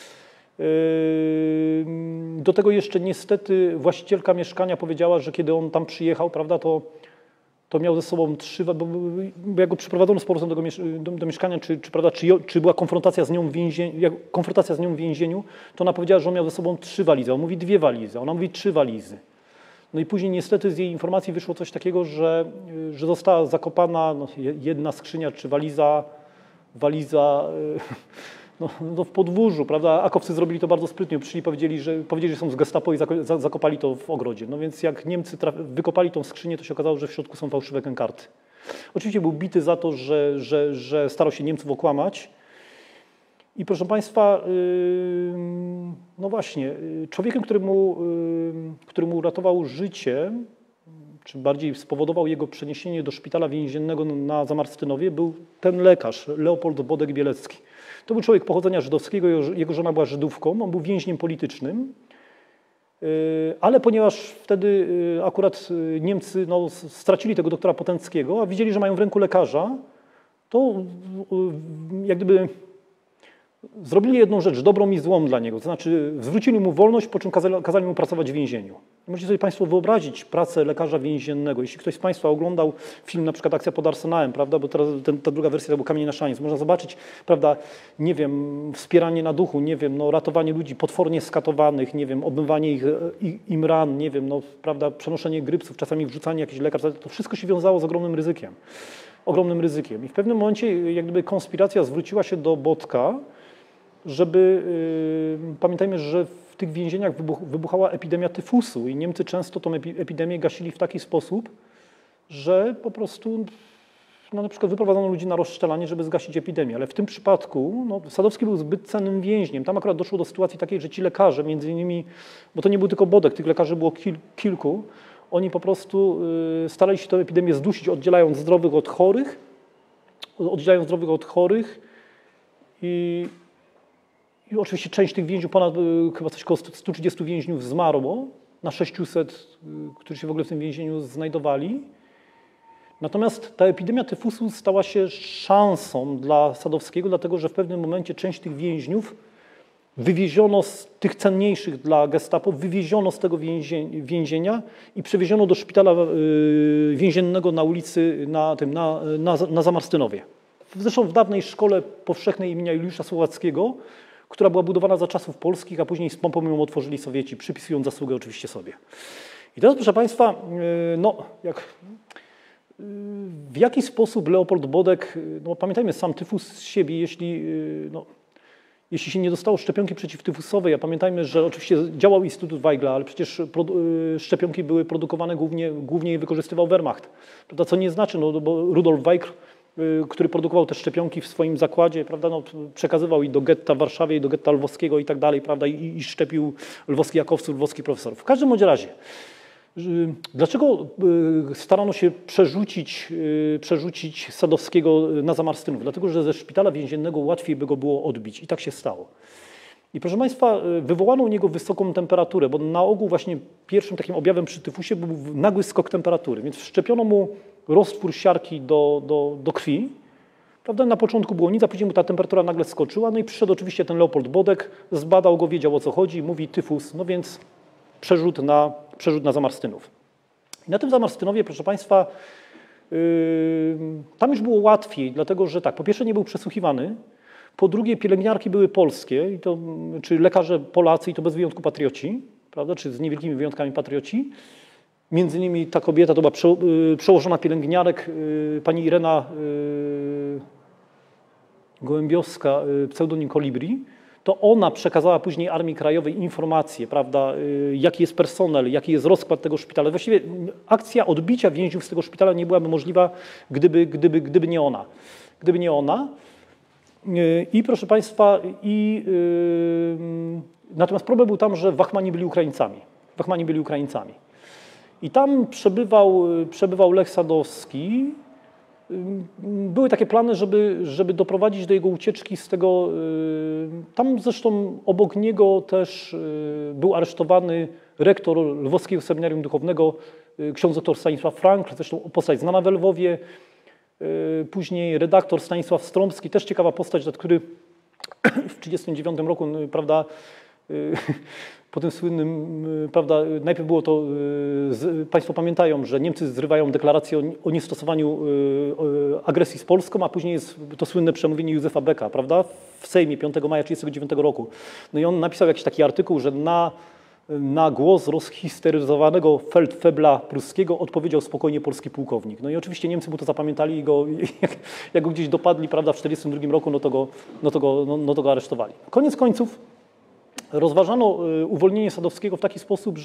Do tego jeszcze niestety właścicielka mieszkania powiedziała, że kiedy on tam przyjechał, prawda, to miał ze sobą bo jak go przyprowadzono z powrotem do mieszkania, czy była konfrontacja z nią w więzieniu, to ona powiedziała, że on miał ze sobą 3 walizy. On mówi 2 walizy, a ona mówi 3 walizy. No i później niestety z jej informacji wyszło coś takiego, że została zakopana jedna skrzynia czy waliza no w podwórzu, prawda? Akowcy zrobili to bardzo sprytnie, przyszli, powiedzieli, że są z Gestapo i zakopali to w ogrodzie. No więc jak Niemcy wykopali tą skrzynię, to się okazało, że w środku są fałszywe kękarty. Oczywiście był bity za to, że starał się Niemców okłamać. I proszę Państwa, no właśnie, człowiekiem, który mu uratował życie, czy bardziej spowodował jego przeniesienie do szpitala więziennego na Zamarstynowie, był ten lekarz, Leopold Bodek-Bielecki. To był człowiek pochodzenia żydowskiego, jego żona była Żydówką, on był więźniem politycznym, ale ponieważ wtedy akurat Niemcy no, stracili tego doktora Potenckiego, a widzieli, że mają w ręku lekarza, to jak gdyby zrobili jedną rzecz, dobrą i złą dla niego, to znaczy zwrócili mu wolność, po czym kazali mu pracować w więzieniu. Możecie sobie Państwo wyobrazić pracę lekarza więziennego. Jeśli ktoś z Państwa oglądał film na przykład Akcja pod Arsenałem, prawda, bo teraz ta druga wersja to był Kamień na szaniec, można zobaczyć, prawda, nie wiem, wspieranie na duchu, nie wiem, no, ratowanie ludzi potwornie skatowanych, nie wiem, obmywanie im ran, nie wiem, no, prawda, przenoszenie grypsów, czasami wrzucanie jakichś lekarstw, to wszystko się wiązało z ogromnym ryzykiem. Ogromnym ryzykiem. I w pewnym momencie jak gdyby konspiracja zwróciła się do Bodka, żeby, pamiętajmy, że w tych więzieniach wybuchała epidemia tyfusu i Niemcy często tą epidemię gasili w taki sposób, że po prostu no, na przykład wyprowadzono ludzi na rozstrzelanie, żeby zgasić epidemię, ale w tym przypadku no, Sadowski był zbyt cennym więźniem. Tam akurat doszło do sytuacji takiej, że ci lekarze, między innymi, bo to nie był tylko Bodek, tych lekarzy było kilku, oni po prostu starali się tę epidemię zdusić, oddzielając zdrowych od chorych i oczywiście część tych więźniów, chyba coś około 130 więźniów zmarło na 600, którzy się w ogóle w tym więzieniu znajdowali. Natomiast ta epidemia tyfusu stała się szansą dla Sadowskiego, dlatego że w pewnym momencie część tych więźniów wywieziono z tych cenniejszych dla gestapo, wywieziono z tego więzienia i przewieziono do szpitala więziennego na ulicy na Zamarstynowie. Zresztą w dawnej szkole powszechnej imienia Juliusza Słowackiego, która była budowana za czasów polskich, a później z pompą ją otworzyli Sowieci, przypisując zasługę oczywiście sobie. I teraz, proszę Państwa, no, w jaki sposób Leopold Bodek, no pamiętajmy, sam tyfus z siebie, jeśli się nie dostało szczepionki przeciwtyfusowej, a pamiętajmy, że oczywiście działał Instytut Weigla, ale przecież szczepionki były produkowane głównie je wykorzystywał Wehrmacht. Prawda? Co nie znaczy, no, bo Rudolf Weigl, który produkował te szczepionki w swoim zakładzie, prawda, no, przekazywał i do getta w Warszawie, i do getta lwowskiego i tak dalej, prawda, i szczepił lwowskich jakowców, lwowskich profesorów. W każdym bądź razie, dlaczego starano się przerzucić Sadowskiego na Zamarstynów? Dlatego, że ze szpitala więziennego łatwiej by go było odbić i tak się stało. I proszę Państwa, wywołano u niego wysoką temperaturę, bo na ogół właśnie pierwszym takim objawem przy tyfusie był nagły skok temperatury, więc wszczepiono mu roztwór siarki do krwi. Prawda? Na początku było nic, a później mu ta temperatura nagle skoczyła, no i przyszedł oczywiście ten Leopold Bodek, zbadał go, wiedział o co chodzi, mówi tyfus, no więc przerzut na Zamarstynów. I na tym Zamarstynowie, proszę Państwa, tam już było łatwiej, dlatego że tak, po pierwsze nie był przesłuchiwany, po drugie pielęgniarki były polskie, i to, czy lekarze Polacy i to bez wyjątku patrioci, prawda, czy z niewielkimi wyjątkami patrioci. Między innymi ta kobieta to była przełożona pielęgniarek, pani Irena Gołębiowska, pseudonim Kolibri. To ona przekazała później Armii Krajowej informacje, prawda, jaki jest personel, jaki jest rozkład tego szpitala. Właściwie akcja odbicia więźniów z tego szpitala nie byłaby możliwa, gdyby nie ona. Gdyby nie ona. I proszę Państwa, natomiast problem był tam, że Wachmani byli Ukraińcami. Wachmani byli Ukraińcami. I tam przebywał Lech Sadowski. Były takie plany, żeby doprowadzić do jego ucieczki z tego. Tam zresztą obok niego też był aresztowany rektor Lwowskiego Seminarium Duchownego, ksiądz dr Stanisław Frankl, zresztą postać znana we Lwowie. Później redaktor Stanisław Strąbski, też ciekawa postać, który w 1939 roku, prawda, po tym słynnym, prawda, najpierw było to, Państwo pamiętają, że Niemcy zrywają deklarację o niestosowaniu agresji z Polską, a później jest to słynne przemówienie Józefa Becka, prawda, w Sejmie 5 maja 1939 roku. No i on napisał jakiś taki artykuł, że na głos rozhisteryzowanego feldfebla pruskiego odpowiedział spokojnie polski pułkownik. No i oczywiście Niemcy mu to zapamiętali i jak go gdzieś dopadli, prawda, w 1942 roku, no to go aresztowali. Koniec końców rozważano uwolnienie Sadowskiego w taki sposób,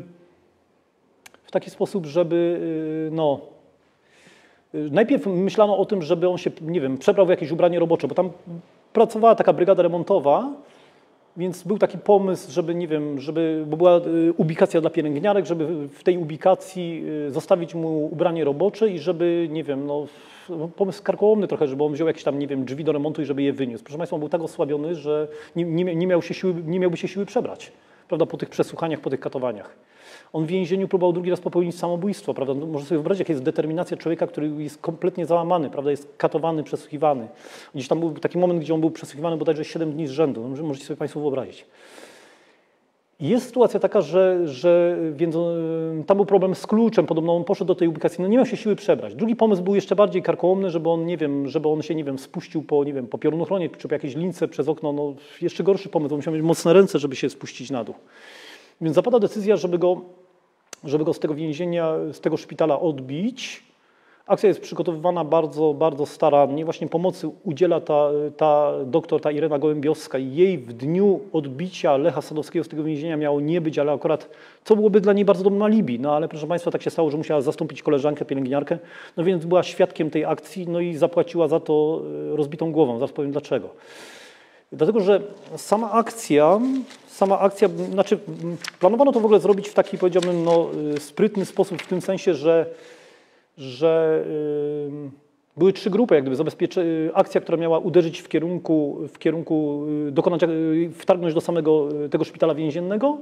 żeby no, najpierw myślano o tym, żeby on się, nie wiem, przebrał w jakieś ubranie robocze, bo tam pracowała taka brygada remontowa, więc był taki pomysł, żeby, nie wiem, bo była ubikacja dla pielęgniarek, żeby w tej ubikacji zostawić mu ubranie robocze i żeby, nie wiem, no, pomysł karkołomny trochę, żeby on wziął jakieś tam, nie wiem, drzwi do remontu i żeby je wyniósł. Proszę Państwa, on był tak osłabiony, że nie miałby się siły przebrać, prawda, po tych przesłuchaniach, po tych katowaniach. On w więzieniu próbował drugi raz popełnić samobójstwo, prawda. No, można sobie wyobrazić, jaka jest determinacja człowieka, który jest kompletnie załamany, prawda, jest katowany, przesłuchiwany. Gdzieś tam był taki moment, gdzie on był przesłuchiwany bodajże 7 dni z rzędu. No, możecie sobie Państwo wyobrazić. Jest sytuacja taka, że tam był problem z kluczem, podobno on poszedł do tej ubikacji, no nie miał się siły przebrać. Drugi pomysł był jeszcze bardziej karkołomny, żeby on, nie wiem, się, nie wiem, spuścił po piorunochronie, czy po jakiejś lince przez okno, no jeszcze gorszy pomysł, on musiał mieć mocne ręce, żeby się spuścić na dół. Więc zapada decyzja, żeby go z tego więzienia, z tego szpitala odbić. Akcja jest przygotowywana bardzo, bardzo starannie. Właśnie pomocy udziela ta Irena Gołębiowska. Jej w dniu odbicia Lecha Sadowskiego z tego więzienia miało nie być, ale akurat co byłoby dla niej bardzo dobrym alibi. No ale proszę Państwa, tak się stało, że musiała zastąpić koleżankę, pielęgniarkę. No więc była świadkiem tej akcji, no i zapłaciła za to rozbitą głową. Zaraz powiem dlaczego. Dlatego, że sama akcja, znaczy planowano to w ogóle zrobić w taki, powiedziałbym, no, sprytny sposób, w tym sensie, że były 3 grupy, jak gdyby akcja, która miała uderzyć w kierunku wtargnąć do samego tego szpitala więziennego,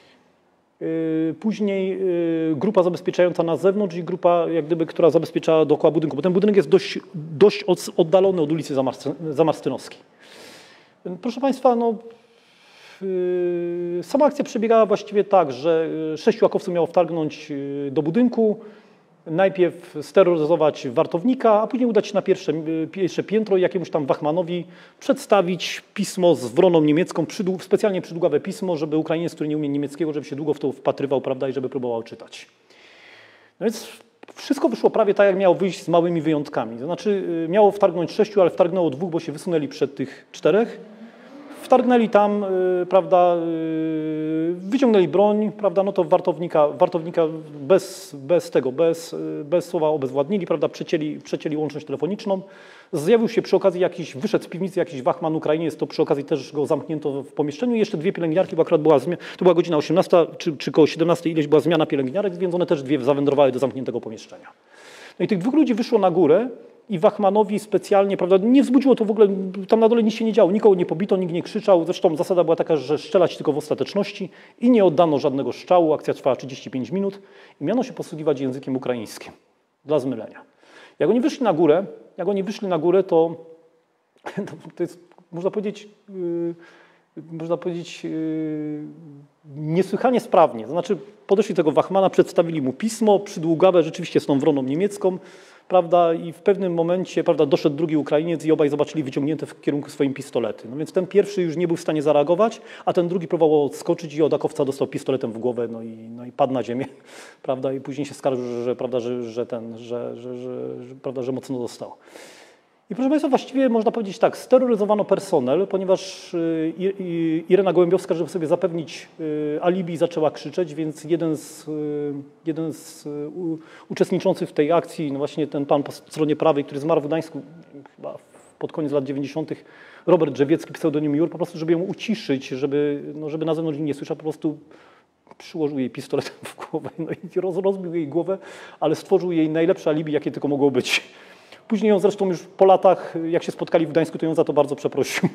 później grupa zabezpieczająca na zewnątrz i grupa, jak gdyby, która zabezpieczała dookoła budynku, bo ten budynek jest dość oddalony od ulicy Zamarstynowskiej. Proszę Państwa, no, Sama akcja przebiegała właściwie tak, że 6 akowców miało wtargnąć do budynku, najpierw steroryzować wartownika, a później udać się na pierwsze piętro i jakiemuś tam wachmanowi przedstawić pismo z wroną niemiecką, specjalnie przydługawe pismo, żeby Ukrainiec, który nie umie niemieckiego, żeby się długo w to wpatrywał, prawda, i żeby próbował czytać. No więc wszystko wyszło prawie tak, jak miało wyjść, z małymi wyjątkami. To znaczy miało wtargnąć 6, ale wtargnęło 2, bo się wysunęli przed tych 4. Wtargnęli tam, prawda, wyciągnęli broń, prawda, no to wartownika bez słowa obezwładnili, prawda, przecięli łączność telefoniczną. Zjawił się przy okazji wyszedł z piwnicy jakiś wachman Ukrainiec, to przy okazji też go zamknięto w pomieszczeniu i jeszcze 2 pielęgniarki, bo akurat to była godzina 18 czy koło 17 ileś była zmiana pielęgniarek, więc one też 2 zawędrowały do zamkniętego pomieszczenia. No i tych 2 ludzi wyszło na górę i wachmanowi specjalnie, prawda, nie wzbudziło to w ogóle, tam na dole nic się nie działo, nikogo nie pobito, nikt nie krzyczał, zresztą zasada była taka, że strzelać tylko w ostateczności i nie oddano żadnego strzału, akcja trwała 35 minut i miano się posługiwać językiem ukraińskim dla zmylenia. Jak oni wyszli na górę, to jest, można powiedzieć, niesłychanie sprawnie. To znaczy podeszli do tego wachmana, przedstawili mu pismo przydługawe, rzeczywiście z tą wroną niemiecką, prawda, i w pewnym momencie, prawda, doszedł drugi Ukrainiec i obaj zobaczyli wyciągnięte w kierunku swoim pistolety. No więc ten pierwszy już nie był w stanie zareagować, a ten drugi próbował odskoczyć i od akowca dostał pistoletem w głowę, no i padł na ziemię, prawda, i później się skarżył, że mocno dostał. I proszę Państwa, właściwie można powiedzieć tak, steroryzowano personel, ponieważ Irena Gołębiowska, żeby sobie zapewnić alibi, zaczęła krzyczeć, więc jeden z uczestniczących w tej akcji, no właśnie ten pan po stronie prawej, który zmarł w Gdańsku chyba pod koniec lat 90., Robert Drzewiecki, pseudonim Jur, po prostu, żeby ją uciszyć, żeby na zewnątrz nie słyszał, po prostu przyłożył jej pistoletem w głowę, no i rozbił jej głowę, ale stworzył jej najlepsze alibi, jakie tylko mogło być. Później ją zresztą już po latach, jak się spotkali w Gdańsku, to ją za to bardzo przeprosił.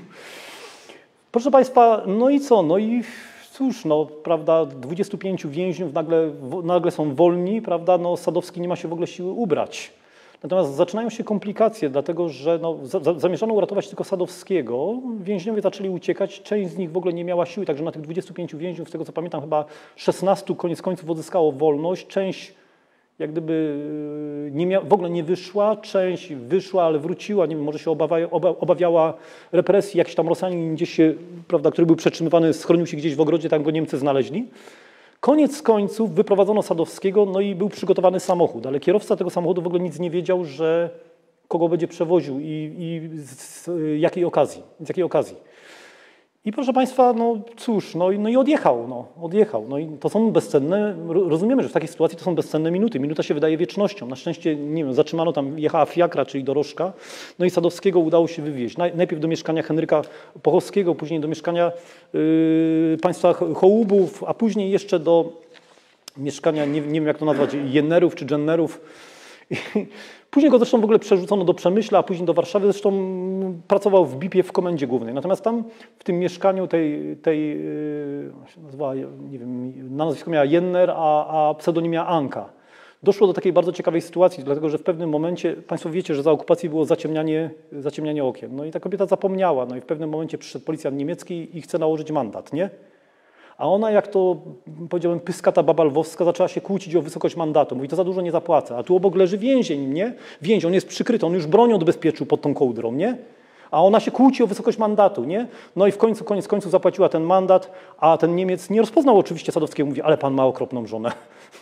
Proszę Państwa, no i co? No i cóż, no, prawda, 25 więźniów nagle są wolni, prawda, no Sadowski nie ma się w ogóle siły ubrać. Natomiast zaczynają się komplikacje, dlatego że no, zamierzano uratować tylko Sadowskiego, więźniowie zaczęli uciekać, część z nich w ogóle nie miała siły, także na tych 25 więźniów, z tego co pamiętam, chyba 16 koniec końców odzyskało wolność, część jak gdyby w ogóle nie wyszła, część wyszła, ale wróciła, nie wiem, może się obawiała represji, jakiś tam Rosjanin gdzieś się, prawda, który był przetrzymywany, schronił się gdzieś w ogrodzie, tam go Niemcy znaleźli. Koniec końców wyprowadzono Sadowskiego, no i był przygotowany samochód, ale kierowca tego samochodu w ogóle nic nie wiedział, że kogo będzie przewoził i z jakiej okazji. I proszę Państwa, no cóż, no i odjechał. No i to są bezcenne, rozumiemy, że w takiej sytuacji to są bezcenne minuty. Minuta się wydaje wiecznością. Na szczęście, nie wiem, zatrzymano tam, jechała fiakra, czyli dorożka, no i Sadowskiego udało się wywieźć. Najpierw do mieszkania Henryka Pochowskiego, później do mieszkania państwa Hołubów, a później jeszcze do mieszkania, nie wiem jak to nazwać, Jennerów czy Jennerów. Później go zresztą w ogóle przerzucono do Przemyśla, a później do Warszawy. Zresztą pracował w BIP-ie w Komendzie Głównej. Natomiast tam w tym mieszkaniu tej się nazywała, nie wiem, na nazwisko miała Jenner, a pseudonim miała Anka. Doszło do takiej bardzo ciekawej sytuacji, dlatego że w pewnym momencie, Państwo wiecie, że za okupacji było zaciemnianie okien. No i ta kobieta zapomniała, no i w pewnym momencie przyszedł policjant niemiecki i chce nałożyć mandat, nie? A ona, jak to powiedziałem, pyskata baba lwowska, zaczęła się kłócić o wysokość mandatu. Mówi, to za dużo nie zapłacę. A tu obok leży więzień, nie? Więzień, on jest przykryty, on już bronią odbezpieczył pod tą kołdrą, nie? A ona się kłóci o wysokość mandatu, nie? No i w końcu, koniec końców zapłaciła ten mandat, a ten Niemiec nie rozpoznał oczywiście Sadowskiego. Mówi, ale pan ma okropną żonę.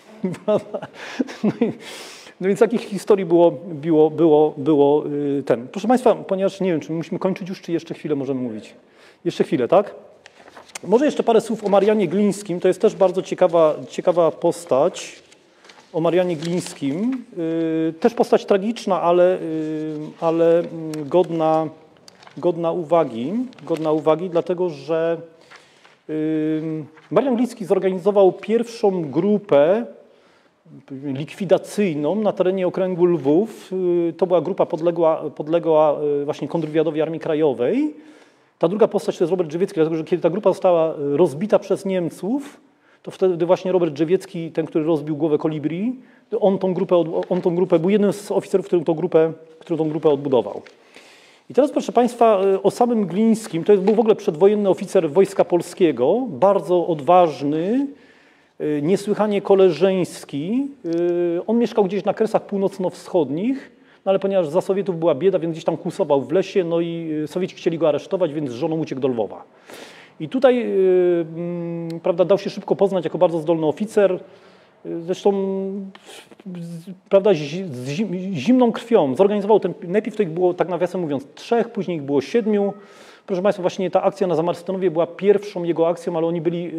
No więc takich historii było ten. Proszę Państwa, ponieważ nie wiem, czy musimy kończyć już, czy jeszcze chwilę możemy mówić. Jeszcze chwilę, tak? Może jeszcze parę słów o Marianie Glińskim. To jest też bardzo ciekawa postać. O Marianie Glińskim. Też postać tragiczna, ale godna uwagi, dlatego że Marian Gliński zorganizował pierwszą grupę likwidacyjną na terenie okręgu Lwów. To była grupa podległa właśnie kontrwywiadowi Armii Krajowej. Ta druga postać to jest Robert Drzewiecki, dlatego że kiedy ta grupa została rozbita przez Niemców, to wtedy właśnie Robert Drzewiecki, ten, który rozbił głowę Kolibri, on tą grupę był jednym z oficerów, który tą grupę odbudował. I teraz, proszę Państwa, o samym Glińskim. To był w ogóle przedwojenny oficer Wojska Polskiego, bardzo odważny, niesłychanie koleżeński. On mieszkał gdzieś na Kresach Północno-Wschodnich, no ale ponieważ za Sowietów była bieda, więc gdzieś tam kłusował w lesie, no i Sowieci chcieli go aresztować, więc z żoną uciekł do Lwowa. I tutaj prawda, dał się szybko poznać jako bardzo zdolny oficer. Zresztą prawda, z zimną krwią zorganizował ten, najpierw to ich było, tak nawiasem mówiąc, 3, później ich było 7. Proszę Państwa, właśnie ta akcja na Zamarstynowie była pierwszą jego akcją, ale oni byli,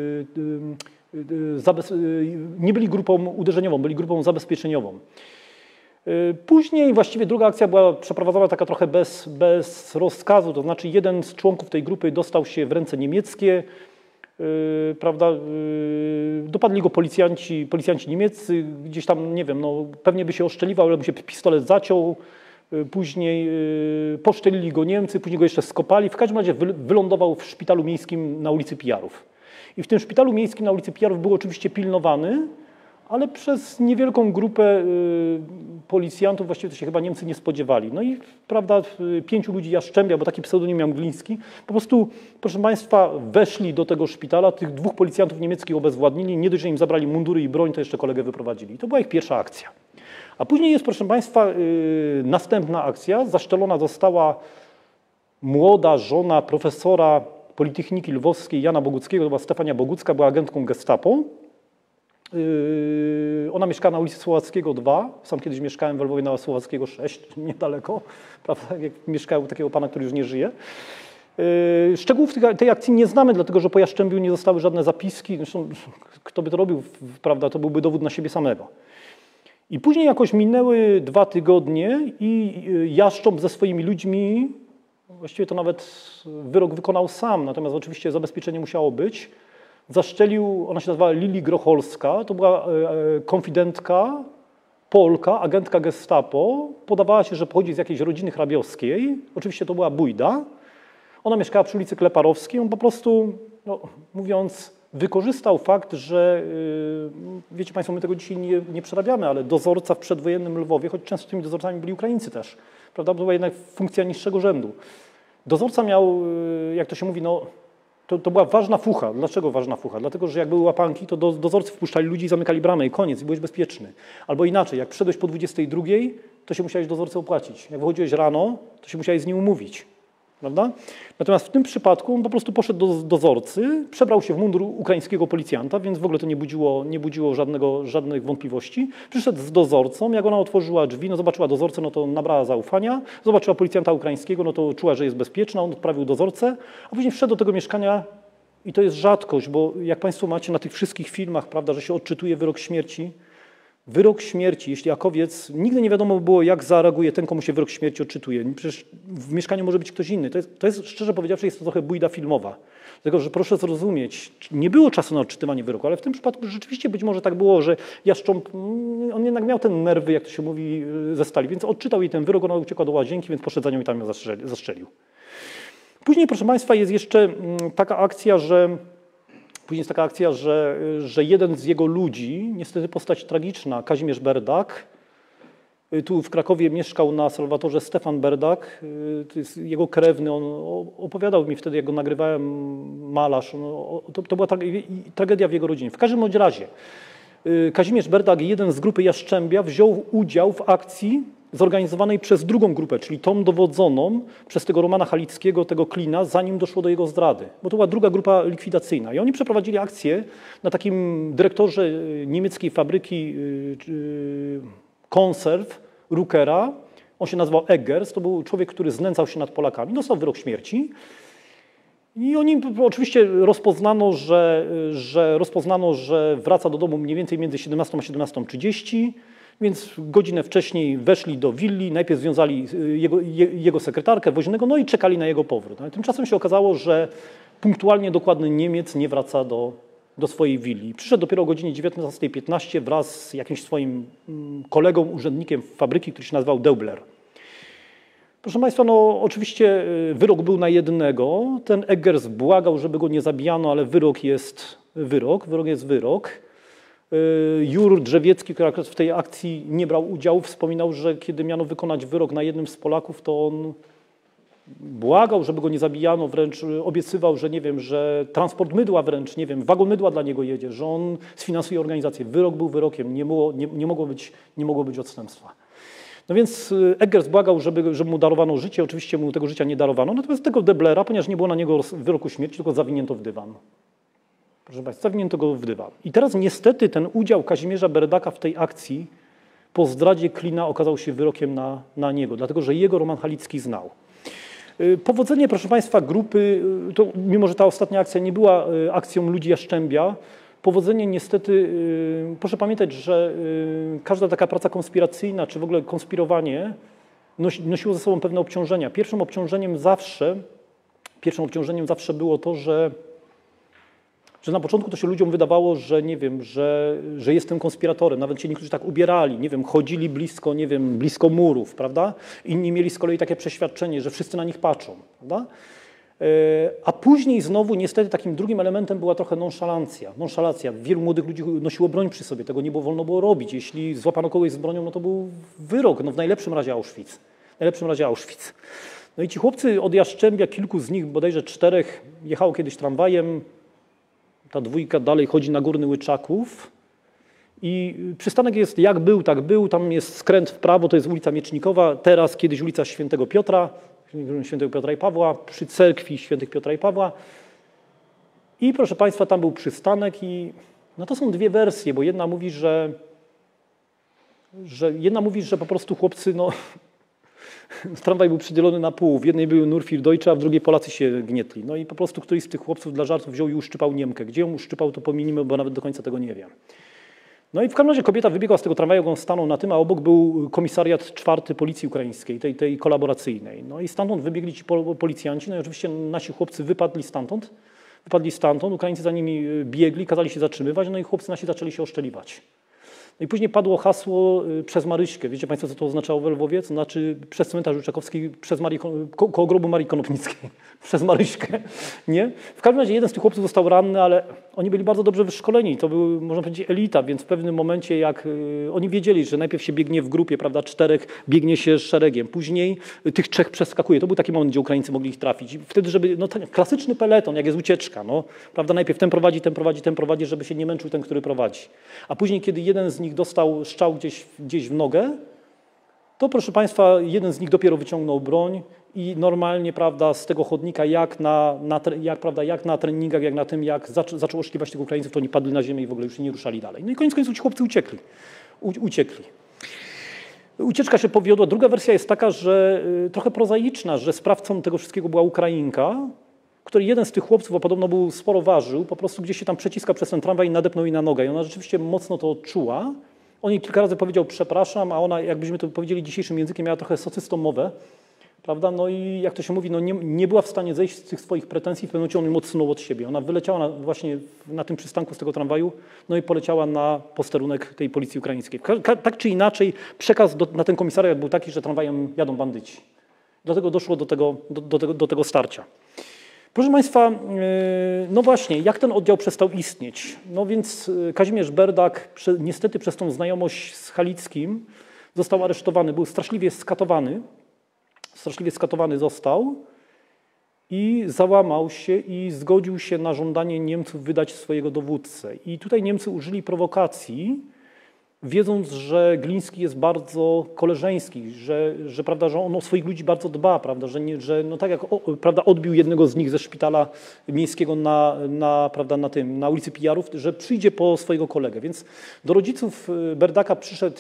nie byli grupą uderzeniową, byli grupą zabezpieczeniową. Później właściwie druga akcja była przeprowadzona taka trochę bez rozkazu, to znaczy jeden z członków tej grupy dostał się w ręce niemieckie, prawda, dopadli go policjanci niemieccy, gdzieś tam, nie wiem, no, pewnie by się oszczeliwał, ale by się pistolet zaciął, później poszczelili go Niemcy, później go jeszcze skopali, w każdym razie wylądował w szpitalu miejskim na ulicy Pijarów. I w tym szpitalu miejskim na ulicy Pijarów był oczywiście pilnowany, ale przez niewielką grupę policjantów, właściwie to się chyba Niemcy nie spodziewali. No i prawda, 5 ludzi Jaszczębia, bo taki pseudonim miał Gliński, po prostu, proszę Państwa, weszli do tego szpitala, tych 2 policjantów niemieckich obezwładnili, nie dość, że im zabrali mundury i broń, to jeszcze kolegę wyprowadzili. To była ich pierwsza akcja. A później jest, proszę Państwa, następna akcja. Zaszczelona została młoda żona profesora Politechniki Lwowskiej Jana Boguckiego, to była Stefania Bogucka, była agentką Gestapo. Ona mieszkała na ulicy Słowackiego 2, sam kiedyś mieszkałem w Lwowie na Słowackiego 6, niedaleko, prawda, jak mieszkałem u takiego pana, który już nie żyje. Szczegółów tej akcji nie znamy, dlatego że po Jaszczębiu nie zostały żadne zapiski, zresztą kto by to robił, prawda, to byłby dowód na siebie samego. I później jakoś minęły 2 tygodnie i Jaszcząb ze swoimi ludźmi, właściwie to nawet wyrok wykonał sam, natomiast oczywiście zabezpieczenie musiało być, zaszczelił, ona się nazywała Lili Grocholska, to była konfidentka, Polka, agentka Gestapo, podawała się, że pochodzi z jakiejś rodziny hrabiowskiej, oczywiście to była bujda, ona mieszkała przy ulicy Kleparowskiej, on po prostu, no, mówiąc, wykorzystał fakt, że, wiecie Państwo, my tego dzisiaj nie przerabiamy, ale dozorca w przedwojennym Lwowie, choć często tymi dozorcami byli Ukraińcy też, prawda, była jednak funkcja niższego rzędu. Dozorca miał, jak to się mówi, no, to była ważna fucha. Dlaczego ważna fucha? Dlatego, że jak były łapanki, to dozorcy wpuszczali ludzi i zamykali bramę i koniec, i byłeś bezpieczny. Albo inaczej, jak przyszedłeś po 22, to się musiałeś dozorcę opłacić. Jak wychodziłeś rano, to się musiałeś z nim umówić. Prawda? Natomiast w tym przypadku on po prostu poszedł do dozorcy, przebrał się w mundur ukraińskiego policjanta, więc w ogóle to nie budziło żadnych wątpliwości. Przyszedł z dozorcą, jak ona otworzyła drzwi, no zobaczyła dozorcę, no to nabrała zaufania, zobaczyła policjanta ukraińskiego, no to czuła, że jest bezpieczna, on odprawił dozorcę, a później wszedł do tego mieszkania i to jest rzadkość, bo jak Państwo macie na tych wszystkich filmach, prawda, że się odczytuje wyrok śmierci, jeśli Jakowiec, nigdy nie wiadomo było, jak zareaguje ten, komu się wyrok śmierci odczytuje. Przecież w mieszkaniu może być ktoś inny. To jest szczerze powiedziawszy, jest to trochę bujda filmowa. Dlatego, że proszę zrozumieć, nie było czasu na odczytywanie wyroku, ale w tym przypadku rzeczywiście być może tak było, że Jaszcząb, on jednak miał ten nerwy, jak to się mówi, ze stali, więc odczytał jej ten wyrok, ona uciekła do łazienki, więc poszedł za nią i tam ją zastrzelił. Później, proszę Państwa, jest jeszcze taka akcja, że jeden z jego ludzi, niestety postać tragiczna, Kazimierz Berdak, tu w Krakowie mieszkał na Salwatorze Stefan Berdak, to jest jego krewny, on opowiadał mi wtedy, jak go nagrywałem, malarz, to była tragedia w jego rodzinie. W każdym bądź razie Kazimierz Berdak, jeden z grupy Jaszczębia, wziął udział w akcji zorganizowanej przez drugą grupę, czyli tą dowodzoną przez tego Romana Halickiego, tego Klina, zanim doszło do jego zdrady. Bo to była druga grupa likwidacyjna. I oni przeprowadzili akcję na takim dyrektorze niemieckiej fabryki konserw Ruckera. On się nazywał Eggers. To był człowiek, który znęcał się nad Polakami. Dostał wyrok śmierci. I oni oczywiście rozpoznano, że wraca do domu mniej więcej między 17 a 17:30. Więc godzinę wcześniej weszli do willi, najpierw związali jego sekretarkę woźnego, no i czekali na jego powrót. Ale tymczasem się okazało, że punktualnie dokładny Niemiec nie wraca do swojej willi. Przyszedł dopiero o godzinie 19:15 wraz z jakimś swoim kolegą, urzędnikiem fabryki, który się nazywał Deubler. Proszę Państwa, no oczywiście wyrok był na jednego. Ten Eggers błagał, żeby go nie zabijano, ale wyrok jest wyrok. Jur Drzewiecki, który akurat w tej akcji nie brał udziału, wspominał, że kiedy miano wykonać wyrok na jednym z Polaków, to on błagał, żeby go nie zabijano, wręcz obiecywał, że nie wiem, że transport mydła wręcz, nie wiem, wagon mydła dla niego jedzie, że on sfinansuje organizację. Wyrok był wyrokiem, nie mogło być odstępstwa. No więc Eggers błagał, żeby mu darowano życie, oczywiście mu tego życia nie darowano, natomiast tego Deblera, ponieważ nie było na niego wyroku śmierci, tylko zawinięto w dywan. Proszę Państwa, zawinięto go w dywan. I teraz niestety ten udział Kazimierza Berdaka w tej akcji po zdradzie Klina okazał się wyrokiem na niego, dlatego że jego Roman Halicki znał. Powodzenie, proszę Państwa, grupy, to mimo że ta ostatnia akcja nie była akcją ludzi Jaszczębia, powodzenie niestety, proszę pamiętać, że każda taka praca konspiracyjna, czy w ogóle konspirowanie nosiło ze sobą pewne obciążenia. Pierwszym obciążeniem zawsze było to, że na początku to się ludziom wydawało, że nie wiem, że jestem konspiratorem. Nawet się niektórzy tak ubierali, nie wiem, chodzili blisko, nie wiem, blisko murów, prawda? Inni mieli z kolei takie przeświadczenie, że wszyscy na nich patrzą, prawda? A później znowu niestety takim drugim elementem była trochę nonszalancja. Wielu młodych ludzi nosiło broń przy sobie, tego nie wolno było robić. Jeśli złapano kogoś z bronią, no to był wyrok, no w najlepszym razie Auschwitz. No i ci chłopcy od Jaszczębia, kilku z nich, bodajże 4, jechało kiedyś tramwajem. Ta dwójka dalej chodzi na Górny Łyczaków i przystanek jest jak był, tak był. Tam jest skręt w prawo, to jest ulica Miecznikowa, teraz kiedyś ulica Świętego Piotra i Pawła, przy cerkwi Świętych Piotra i Pawła. I proszę Państwa, tam był przystanek i no to są dwie wersje, bo jedna mówi, że po prostu chłopcy, no tramwaj był przydzielony na pół. W jednej były Nurfir-Deutsche, a w drugiej Polacy się gnietli. No i po prostu któryś z tych chłopców dla żartów wziął i uszczypał Niemkę. Gdzie ją uszczypał, to pominimy, bo nawet do końca tego nie wiem. No i w każdym razie kobieta wybiegła z tego tramwaju, on stanął na tym, a obok był komisariat 4 Policji Ukraińskiej, tej kolaboracyjnej. No i stamtąd wybiegli ci policjanci, no i oczywiście nasi chłopcy wypadli stamtąd, Ukraińcy za nimi biegli, kazali się zatrzymywać, no i chłopcy nasi zaczęli się oszczeliwać. No i później padło hasło przez Maryśkę. Wiecie Państwo, co to oznaczało w Lwowie? To znaczy przez cmentarz Łyczakowski, koło grobu Marii Konopnickiej. Przez Maryśkę, nie? W każdym razie jeden z tych chłopców został ranny, ale oni byli bardzo dobrze wyszkoleni. To był, można powiedzieć, elita, więc w pewnym momencie, jak oni wiedzieli, że najpierw się biegnie w grupie, prawda, 4, biegnie się szeregiem, później tych 3 przeskakuje. To był taki moment, gdzie Ukraińcy mogli ich trafić. I wtedy, żeby, no tak, klasyczny peleton, jak jest ucieczka, no, prawda, najpierw ten prowadzi, żeby się nie męczył ten, który prowadzi. A później, kiedy jeden z nich dostał strzał gdzieś w nogę, to proszę Państwa, jeden z nich dopiero wyciągnął broń i normalnie, prawda, z tego chodnika, jak na treningach, jak na tym, jak zaczął oszukiwać tych Ukraińców, to oni padli na ziemię i w ogóle już nie ruszali dalej. No i koniec końców ci chłopcy uciekli. Ucieczka się powiodła. Druga wersja jest taka, że trochę prozaiczna, że sprawcą tego wszystkiego była Ukrainka, której jeden z tych chłopców, a podobno był sporo ważył, po prostu gdzieś się tam przeciskał przez ten tramwaj i nadepnął jej na nogę. I ona rzeczywiście mocno to odczuła. On jej kilka razy powiedział przepraszam, a ona, jakbyśmy to powiedzieli dzisiejszym językiem, miała trochę socystą mowę, prawda? No i jak to się mówi, no nie była w stanie zejść z tych swoich pretensji, w pewnym momencie on ją odsunął od siebie. Ona wyleciała właśnie na tym przystanku z tego tramwaju, no i poleciała na posterunek tej policji ukraińskiej. Tak czy inaczej przekaz na ten komisariat był taki, że tramwajem jadą bandyci. Dlatego doszło do tego starcia. Proszę Państwa, no właśnie, jak ten oddział przestał istnieć? No więc Kazimierz Berdak niestety przez tą znajomość z Halickim został aresztowany, był straszliwie skatowany został i załamał się i zgodził się na żądanie Niemców wydać swojego dowódcę. I tutaj Niemcy użyli prowokacji, wiedząc, że Gliński jest bardzo koleżeński, prawda, że on o swoich ludzi bardzo dba, prawda, że no tak jak prawda, odbił jednego z nich ze szpitala miejskiego na ulicy Pijarów, że przyjdzie po swojego kolegę. Więc do rodziców Berdaka przyszedł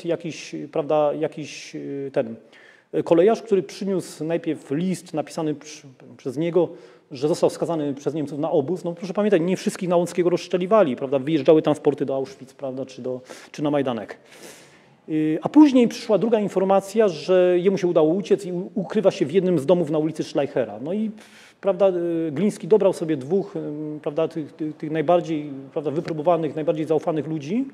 jakiś kolejarz, który przyniósł najpierw list napisany przez niego, że został skazany przez Niemców na obóz. No proszę pamiętać, nie wszystkich na Łąckiego rozstrzeliwali, prawda? Wyjeżdżały transporty do Auschwitz, prawda? Czy na Majdanek. A później przyszła druga informacja, że jemu się udało uciec i ukrywa się w jednym z domów na ulicy Schleichera. No i prawda, Gliński dobrał sobie 2 prawda, tych najbardziej prawda, wypróbowanych, najbardziej zaufanych ludzi.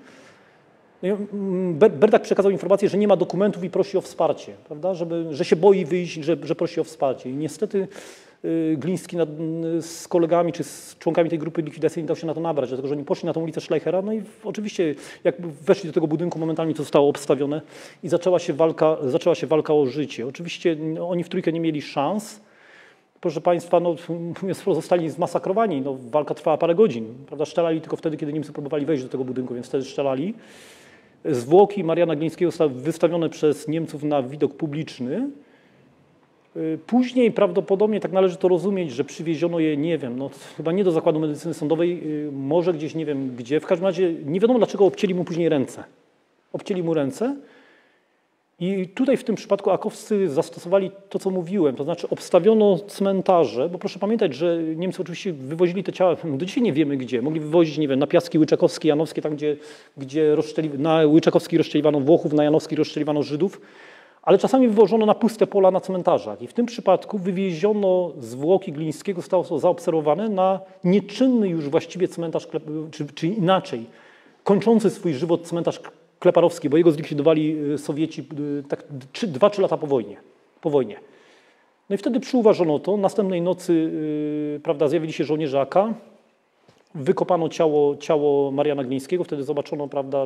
Berdak przekazał informację, że nie ma dokumentów i prosi o wsparcie, prawda? Że się boi wyjść, że prosi o wsparcie. I niestety Gliński z kolegami czy z członkami tej grupy likwidacyjnej dał się na to nabrać, dlatego że oni poszli na tę ulicę Schleichera, no i oczywiście jak weszli do tego budynku, momentalnie to zostało obstawione i zaczęła się walka o życie. Oczywiście oni w trójkę nie mieli szans. Proszę Państwa, no, mówiąc, zostali zmasakrowani. No, walka trwała parę godzin. Prawda? Strzelali tylko wtedy, kiedy Niemcy próbowali wejść do tego budynku, więc wtedy strzelali. Zwłoki Mariana Glińskiego zostały wystawione przez Niemców na widok publiczny. Później prawdopodobnie tak należy to rozumieć, że przywieziono je, nie wiem, no, chyba nie do Zakładu Medycyny Sądowej, może gdzieś, nie wiem gdzie. W każdym razie nie wiadomo, dlaczego obcięli mu później ręce. Obcięli mu ręce. I tutaj w tym przypadku akowscy zastosowali to, co mówiłem, to znaczy obstawiono cmentarze, bo proszę pamiętać, że Niemcy oczywiście wywozili te ciała, do dzisiaj nie wiemy gdzie, mogli wywozić, nie wiem, na Piaski Łyczakowskie, Janowskie, tam gdzie na Łyczakowski rozstrzeliwano Włochów, na Janowski rozstrzeliwano Żydów, ale czasami wywożono na puste pola na cmentarzach i w tym przypadku wywieziono zwłoki Glińskiego, zostało to zaobserwowane na nieczynny już właściwie cmentarz, czy inaczej, kończący swój żywot cmentarz Kleparowski, bo jego zlikwidowali Sowieci tak 2-3 lata po wojnie. No i wtedy przyuważono to. Następnej nocy prawda, zjawili się żołnierze AK, wykopano ciało Mariana Glińskiego, wtedy zobaczono, prawda,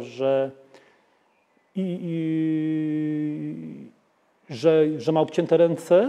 że ma obcięte ręce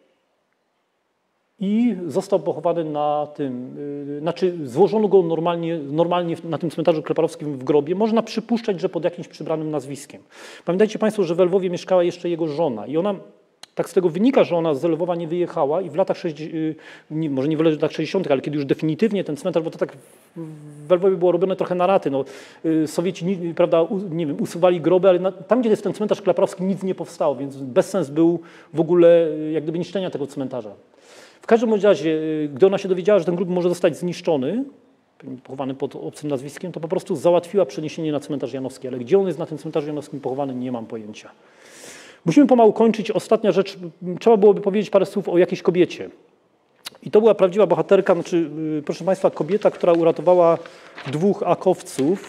i został pochowany na tym, znaczy złożono go normalnie na tym cmentarzu kleparowskim w grobie. Można przypuszczać, że pod jakimś przybranym nazwiskiem. Pamiętajcie Państwo, że w Lwowie mieszkała jeszcze jego żona i ona, tak z tego wynika, że ona z Lwowa nie wyjechała i w latach 60, może nie w latach 60., ale kiedy już definitywnie ten cmentarz, bo to tak w Lwowie było robione trochę na raty. No, Sowieci, prawda, nie wiem, usuwali groby, ale tam, gdzie jest ten cmentarz kleparowski, nic nie powstało, więc bezsens był w ogóle jak gdyby niszczenia tego cmentarza. W każdym razie, gdy ona się dowiedziała, że ten grób może zostać zniszczony, pochowany pod obcym nazwiskiem, to po prostu załatwiła przeniesienie na cmentarz Janowski. Ale gdzie on jest na tym cmentarzu janowskim pochowany, nie mam pojęcia. Musimy pomału kończyć. Ostatnia rzecz, trzeba byłoby powiedzieć parę słów o jakiejś kobiecie. I to była prawdziwa bohaterka, znaczy, proszę Państwa, kobieta, która uratowała 2 akowców.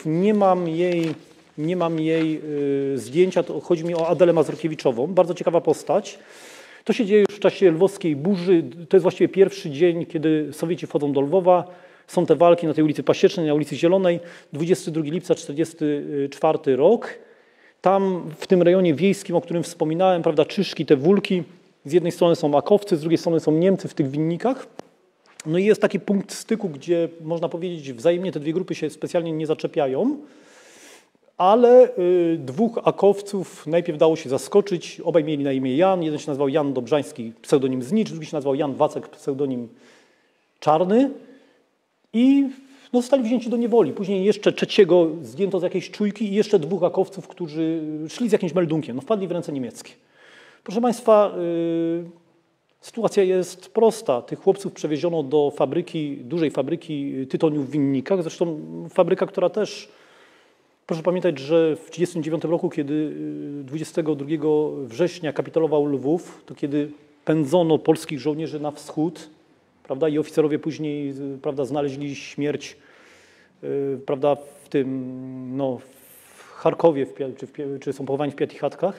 Nie mam jej zdjęcia, to chodzi mi o Adelę Mazurkiewiczową, bardzo ciekawa postać. To się dzieje już w czasie lwowskiej burzy. To jest właściwie pierwszy dzień, kiedy Sowieci wchodzą do Lwowa. Są te walki na tej ulicy Pasiecznej, na ulicy Zielonej. 22 lipca 1944 rok. Tam w tym rejonie wiejskim, o którym wspominałem, prawda, Czyszki, te Wólki. Z jednej strony są akowcy, z drugiej strony są Niemcy w tych winnikach. No i jest taki punkt styku, gdzie można powiedzieć wzajemnie te dwie grupy się specjalnie nie zaczepiają. Ale 2 akowców najpierw dało się zaskoczyć. Obaj mieli na imię Jan. Jeden się nazywał Jan Dobrzański, pseudonim Znicz, drugi się nazywał Jan Wacek, pseudonim Czarny. I no, zostali wzięci do niewoli. Później jeszcze trzeciego zdjęto z jakiejś czujki i jeszcze 2 akowców, którzy szli z jakimś meldunkiem. No, wpadli w ręce niemieckie. Proszę Państwa, sytuacja jest prosta. Tych chłopców przewieziono do fabryki, dużej fabryki tytoniu w Winnikach. Zresztą fabryka, która też... Proszę pamiętać, że w 1939 roku, kiedy 22 września kapitulował Lwów, to kiedy pędzono polskich żołnierzy na wschód, prawda, i oficerowie później, prawda, znaleźli śmierć, prawda, w tym, no, w Charkowie, czy są pochowani w Piatichatkach,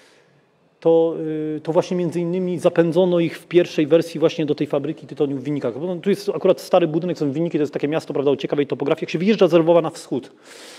to właśnie między innymi zapędzono ich w pierwszej wersji właśnie do tej fabryki tytoniu w Winnikach. Bo tu jest akurat stary budynek, są Winniki, to jest takie miasto, prawda, o ciekawej topografii, jak się wyjeżdża z Lwowa na wschód.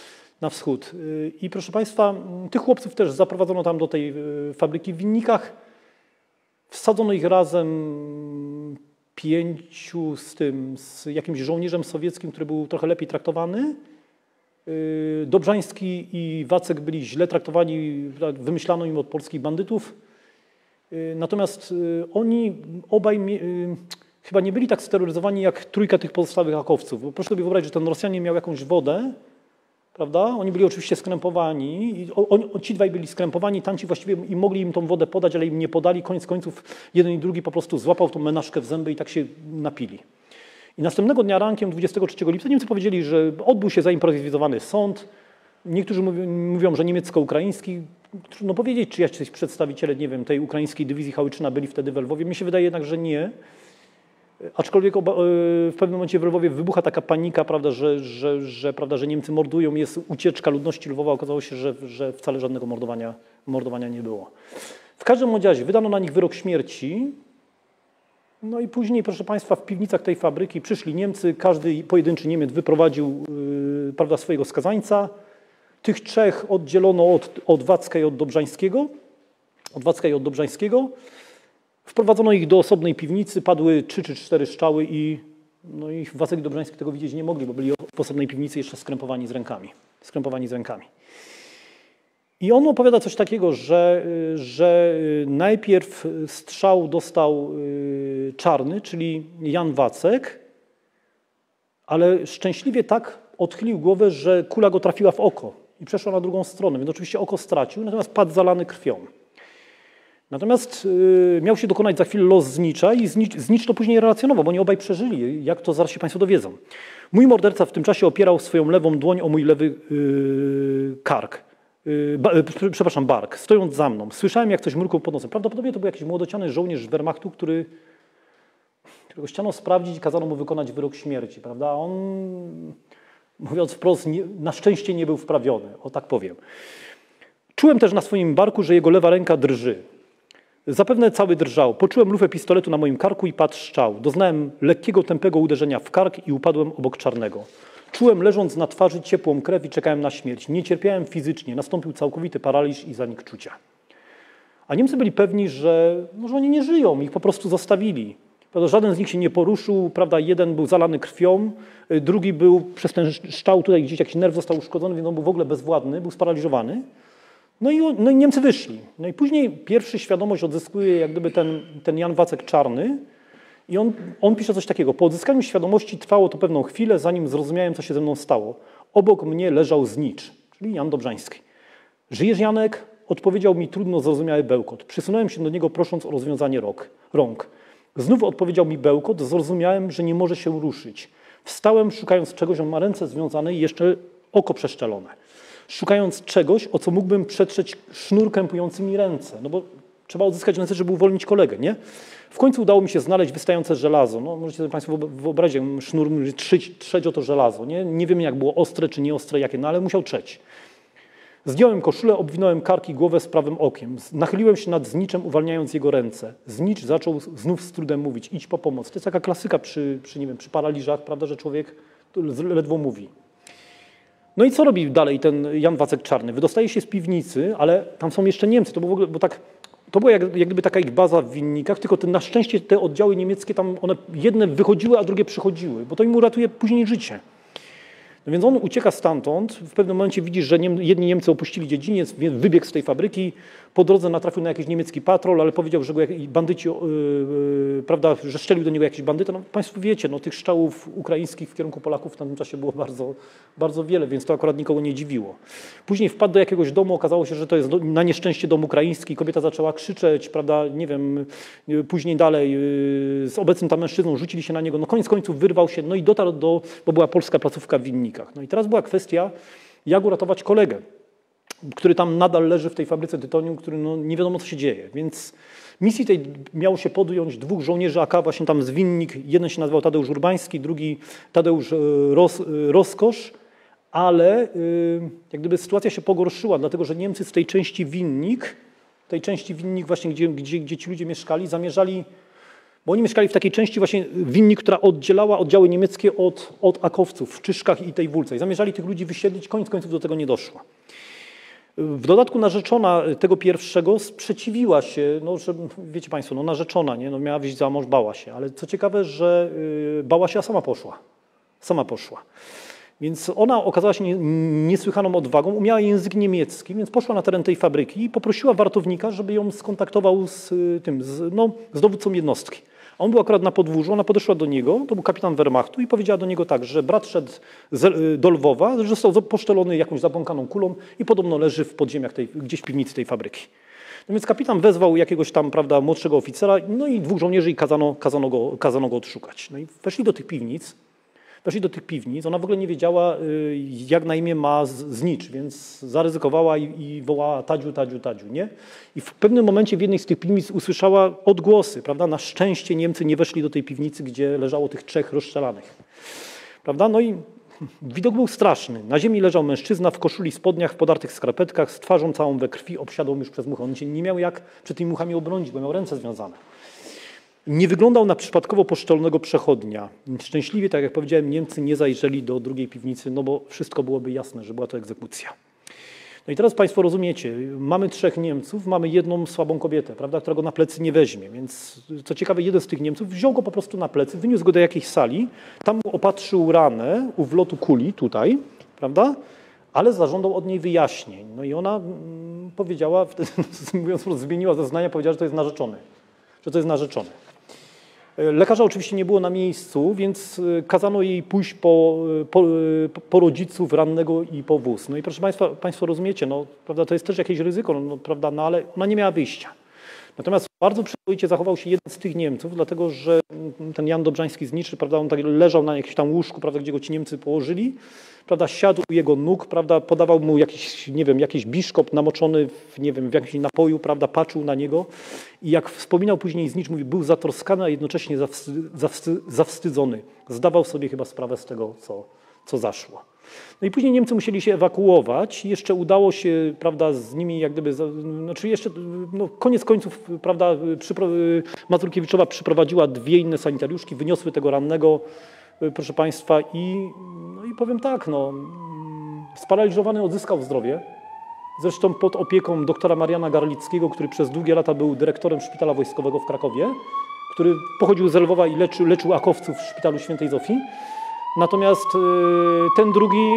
I proszę Państwa, tych chłopców też zaprowadzono tam do tej fabryki w Winnikach. Wsadzono ich razem 5 z jakimś żołnierzem sowieckim, który był trochę lepiej traktowany. Dobrzański i Wacek byli źle traktowani, wymyślano im od polskich bandytów. Natomiast oni obaj chyba nie byli tak steroryzowani jak 3 tych pozostałych akowców. Bo proszę sobie wyobrazić, że ten Rosjanin miał jakąś wodę, prawda? Oni byli oczywiście skrępowani, ci 2 byli skrępowani, tamci właściwie i mogli im tą wodę podać, ale im nie podali. Koniec końców jeden i drugi po prostu złapał tą menażkę w zęby i tak się napili. I następnego dnia rankiem 23 lipca Niemcy powiedzieli, że odbył się zaimprowizowany sąd. Niektórzy mówią, że niemiecko-ukraiński. Trudno powiedzieć, czy jacyś przedstawiciele, nie wiem, tej ukraińskiej dywizji Hałyczyna byli wtedy w Lwowie. Mi się wydaje jednak, że nie. Aczkolwiek w pewnym momencie w Lwowie wybucha taka panika, prawda, że Niemcy mordują, jest ucieczka ludności Lwowa. Okazało się, że wcale żadnego mordowania nie było. W każdym razie wydano na nich wyrok śmierci. No i później, proszę Państwa, w piwnicach tej fabryki przyszli Niemcy. Każdy pojedynczy Niemiec wyprowadził, prawda, swojego skazańca. Tych 3 oddzielono od Wacka i od Dobrzańskiego. Wprowadzono ich do osobnej piwnicy, padły 3 czy 4 strzały i Wacek i Dobrzański tego widzieć nie mogli, bo byli w osobnej piwnicy jeszcze skrępowani z rękami. I on opowiada coś takiego, że najpierw strzał dostał Czarny, czyli Jan Wacek, ale szczęśliwie tak odchylił głowę, że kula go trafiła w oko i przeszła na drugą stronę, więc oczywiście oko stracił, natomiast padł zalany krwią. Natomiast miał się dokonać za chwilę los Znicza i Znicz to później relacjonował, bo oni obaj przeżyli, jak to zaraz się Państwo dowiedzą. Mój morderca w tym czasie opierał swoją lewą dłoń o mój lewy bark, stojąc za mną. Słyszałem, jak coś mrukał pod nosem. Prawdopodobnie to był jakiś młodociany żołnierz Wehrmachtu, którego chciano sprawdzić i kazano mu wykonać wyrok śmierci, prawda? A on, mówiąc wprost, na szczęście nie był wprawiony, o tak powiem. Czułem też na swoim barku, że jego lewa ręka drży. Zapewne cały drżał. Poczułem lufę pistoletu na moim karku i padł strzał. Doznałem lekkiego, tępego uderzenia w kark i upadłem obok Czarnego. Czułem leżąc na twarzy ciepłą krew i czekałem na śmierć. Nie cierpiałem fizycznie. Nastąpił całkowity paraliż i zanik czucia. A Niemcy byli pewni, że oni nie żyją. Ich po prostu zostawili. Żaden z nich się nie poruszył. Prawda? Jeden był zalany krwią, drugi był przez ten strzał tutaj gdzieś jakiś nerw został uszkodzony, więc on był w ogóle bezwładny, był sparaliżowany. No i Niemcy wyszli. No i później pierwszy świadomość odzyskuje jak gdyby ten Jan Wacek Czarny i on pisze coś takiego. Po odzyskaniu świadomości trwało to pewną chwilę, zanim zrozumiałem, co się ze mną stało. Obok mnie leżał Znicz, czyli Jan Dobrzański. Żyjesz, Janek? Odpowiedział mi trudno zrozumiały bełkot. Przysunąłem się do niego, prosząc o rozwiązanie rąk. Znów odpowiedział mi bełkot, zrozumiałem, że nie może się ruszyć. Wstałem, szukając czegoś, on ma ręce związane i jeszcze oko przeszczelone. Szukając czegoś, o co mógłbym przetrzeć sznur krępujący mi ręce. No bo trzeba odzyskać ręce, żeby uwolnić kolegę, nie? W końcu udało mi się znaleźć wystające żelazo. No, możecie sobie Państwo wyobrazić, sznur trzeć o to żelazo. Nie wiem, jak było ostre czy nieostre, jakie, no ale musiał trzeć. Zdjąłem koszulę, obwinąłem kark i głowę z prawym okiem. Nachyliłem się nad Zniczem, uwalniając jego ręce. Znicz zaczął znów z trudem mówić, idź po pomoc. To jest taka klasyka przy paraliżach, prawda, że człowiek ledwo mówi. No i co robi dalej ten Jan Wacek Czarny? Wydostaje się z piwnicy, ale tam są jeszcze Niemcy. To było w ogóle, to była jak gdyby taka ich baza w Winnikach, tylko na szczęście te oddziały niemieckie tam, one jedne wychodziły, a drugie przychodziły, bo to im uratuje później życie. No więc on ucieka stamtąd, w pewnym momencie widzi, że jedni Niemcy opuścili dziedziniec, wybiegł z tej fabryki, po drodze natrafił na jakiś niemiecki patrol, ale powiedział, że go bandyci, prawda, że strzelił do niego jakiś bandyta. No, Państwo wiecie, no, tych strzałów ukraińskich w kierunku Polaków w tamtym czasie było bardzo, bardzo wiele, więc to akurat nikogo nie dziwiło. Później wpadł do jakiegoś domu, okazało się, że to jest na nieszczęście dom ukraiński, kobieta zaczęła krzyczeć, prawda, nie wiem, później dalej z obecnym tam mężczyzną rzucili się na niego, no koniec końców wyrwał się, no i dotarł bo była polska placówka w Winnikach. No i teraz była kwestia, jak uratować kolegę, który tam nadal leży w tej fabryce tytoniu, który no, nie wiadomo, co się dzieje. Więc misji tej miało się podjąć 2 żołnierzy AK właśnie tam z Winnik. Jeden się nazywał Tadeusz Urbański, drugi Tadeusz Roskosz, ale jak gdyby sytuacja się pogorszyła, dlatego że Niemcy z tej części Winnik właśnie, gdzie ci ludzie mieszkali, zamierzali, bo oni mieszkali w takiej części właśnie Winnik, która oddzielała oddziały niemieckie od akowców w Czyszkach i tej Wólce. I zamierzali tych ludzi wysiedlić, koniec końców do tego nie doszło. W dodatku narzeczona tego pierwszego sprzeciwiła się, no, że wiecie Państwo, no, narzeczona, nie? No, miała wyjść za mąż, bała się, ale co ciekawe, że bała się, a sama poszła. Więc ona okazała się niesłychaną odwagą, umiała język niemiecki, więc poszła na teren tej fabryki i poprosiła wartownika, żeby ją skontaktował z dowódcą jednostki. A on był akurat na podwórzu, ona podeszła do niego, to był kapitan Wehrmachtu i powiedziała do niego tak, że brat szedł do Lwowa, że został poszczelony jakąś zabłąkaną kulą i podobno leży w podziemiach gdzieś w piwnicy tej fabryki. No więc kapitan wezwał jakiegoś tam, prawda, młodszego oficera, no i 2 żołnierzy i kazano go odszukać. No i weszli do tych piwnic, ona w ogóle nie wiedziała, jak na imię ma Znicz, więc zaryzykowała i wołała Tadziu, Tadziu, Tadziu, nie? I w pewnym momencie w jednej z tych piwnic usłyszała odgłosy, prawda? Na szczęście Niemcy nie weszli do tej piwnicy, gdzie leżało tych 3 rozstrzelanych, prawda? No i widok był straszny. Na ziemi leżał mężczyzna w koszuli, spodniach, w podartych skarpetkach, z twarzą całą we krwi, obsiadł już przez muchę. On się nie miał jak przed tymi muchami obronić, bo miał ręce związane. Nie wyglądał na przypadkowo poszczelonego przechodnia. Szczęśliwie, tak jak powiedziałem, Niemcy nie zajrzeli do drugiej piwnicy, no bo wszystko byłoby jasne, że była to egzekucja. No i teraz Państwo rozumiecie, mamy 3 Niemców, mamy jedną słabą kobietę, prawda, która go na plecy nie weźmie, więc co ciekawe, jeden z tych Niemców wziął go po prostu na plecy, wyniósł go do jakiejś sali, tam mu opatrzył ranę u wlotu kuli tutaj, prawda, ale zażądał od niej wyjaśnień. No i ona powiedziała, wtedy, mówiąc, zmieniła zeznania, powiedziała, że to jest narzeczony, że to jest narzeczony. Lekarza oczywiście nie było na miejscu, więc kazano jej pójść po rodziców rannego i po wóz. No i proszę Państwo rozumiecie, no, prawda, to jest też jakieś ryzyko, no, prawda, no, ale ona nie miała wyjścia. Natomiast bardzo przyzwoicie zachował się jeden z tych Niemców, dlatego że ten Jan Dobrzański z Niczy, prawda, on tak leżał na jakimś tam łóżku, prawda, gdzie go ci Niemcy położyli, prawda, siadł u jego nóg, prawda, podawał mu jakiś, nie wiem, jakiś biszkopt namoczony w, nie wiem, w jakimś napoju, prawda, patrzył na niego i jak wspominał później z Nicz, mówi, był zatroskany, a jednocześnie zawstydzony. Zdawał sobie chyba sprawę z tego, co zaszło. No i później Niemcy musieli się ewakuować. Jeszcze udało się, prawda, z nimi jak gdyby, znaczy jeszcze, no koniec końców, prawda, Mazurkiewiczowa przyprowadziła 2 inne sanitariuszki, wyniosły tego rannego, proszę Państwa, no i powiem tak, no, sparaliżowany odzyskał zdrowie. Zresztą pod opieką doktora Mariana Garlickiego, który przez długie lata był dyrektorem szpitala wojskowego w Krakowie, który pochodził z Lwowa i leczył akowców w szpitalu Świętej Zofii. Natomiast ten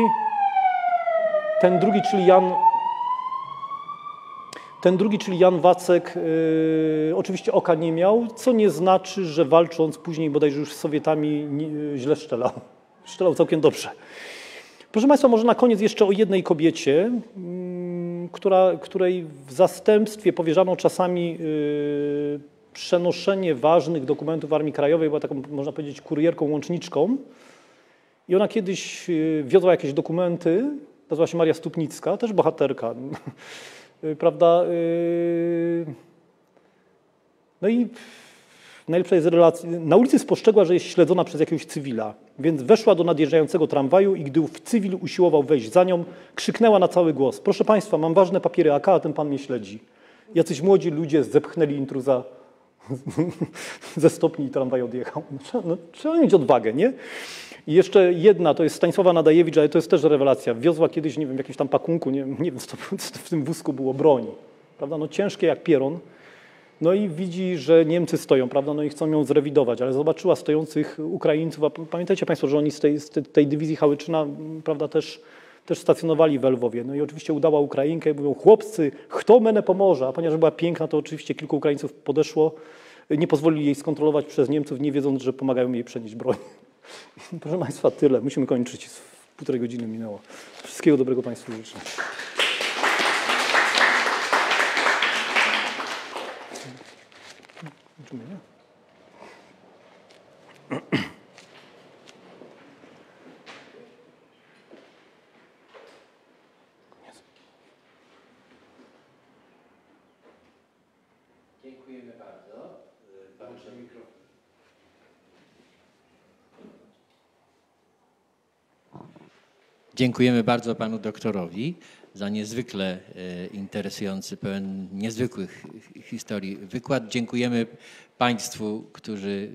drugi, czyli Jan Wacek, oczywiście oka nie miał, co nie znaczy, że walcząc później bodajże już z Sowietami źle strzelał. Strzelał całkiem dobrze. Proszę Państwa, może na koniec jeszcze o jednej kobiecie, której w zastępstwie powierzano czasami przenoszenie ważnych dokumentów Armii Krajowej, była taką, można powiedzieć, kurierką, łączniczką. I ona kiedyś wiozła jakieś dokumenty, nazywa się Maria Stupnicka, też bohaterka, prawda? No i najlepsza jest relacja. Na ulicy spostrzegła, że jest śledzona przez jakiegoś cywila, więc weszła do nadjeżdżającego tramwaju i gdy cywil usiłował wejść za nią, krzyknęła na cały głos: proszę Państwa, mam ważne papiery AK, a ten pan mnie śledzi. Jacyś młodzi ludzie zepchnęli intruza ze stopni i tramwaj odjechał. No, trzeba mieć odwagę, nie? I jeszcze jedna, to jest Stanisława Nadajewicz, ale to jest też rewelacja. Wiozła kiedyś, nie wiem, w jakimś tam pakunku, nie wiem, co w tym wózku było, broni, prawda? No ciężkie jak pieron. No i widzi, że Niemcy stoją, prawda? No i chcą ją zrewidować, ale zobaczyła stojących Ukraińców, a pamiętajcie Państwo, że oni z tej dywizji Hałyczyna, prawda, też stacjonowali w Lwowie. No i oczywiście udała Ukrainkę i mówią: chłopcy, kto mnie pomoże? A ponieważ była piękna, to oczywiście kilku Ukraińców podeszło, nie pozwolili jej skontrolować przez Niemców, nie wiedząc, że pomagają jej przenieść broń. Proszę Państwa, tyle. Musimy kończyć. 1,5 godziny minęło. Wszystkiego dobrego Państwu życzę. Dziękujemy bardzo. Dziękujemy bardzo panu doktorowi za niezwykle interesujący, pełen niezwykłych historii wykład. Dziękujemy Państwu, którzy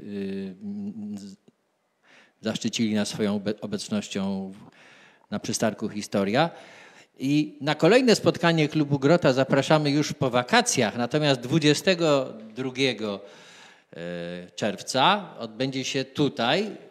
zaszczycili nas swoją obecnością na przystanku Historia. I na kolejne spotkanie Klubu Grota zapraszamy już po wakacjach, natomiast 22 czerwca odbędzie się tutaj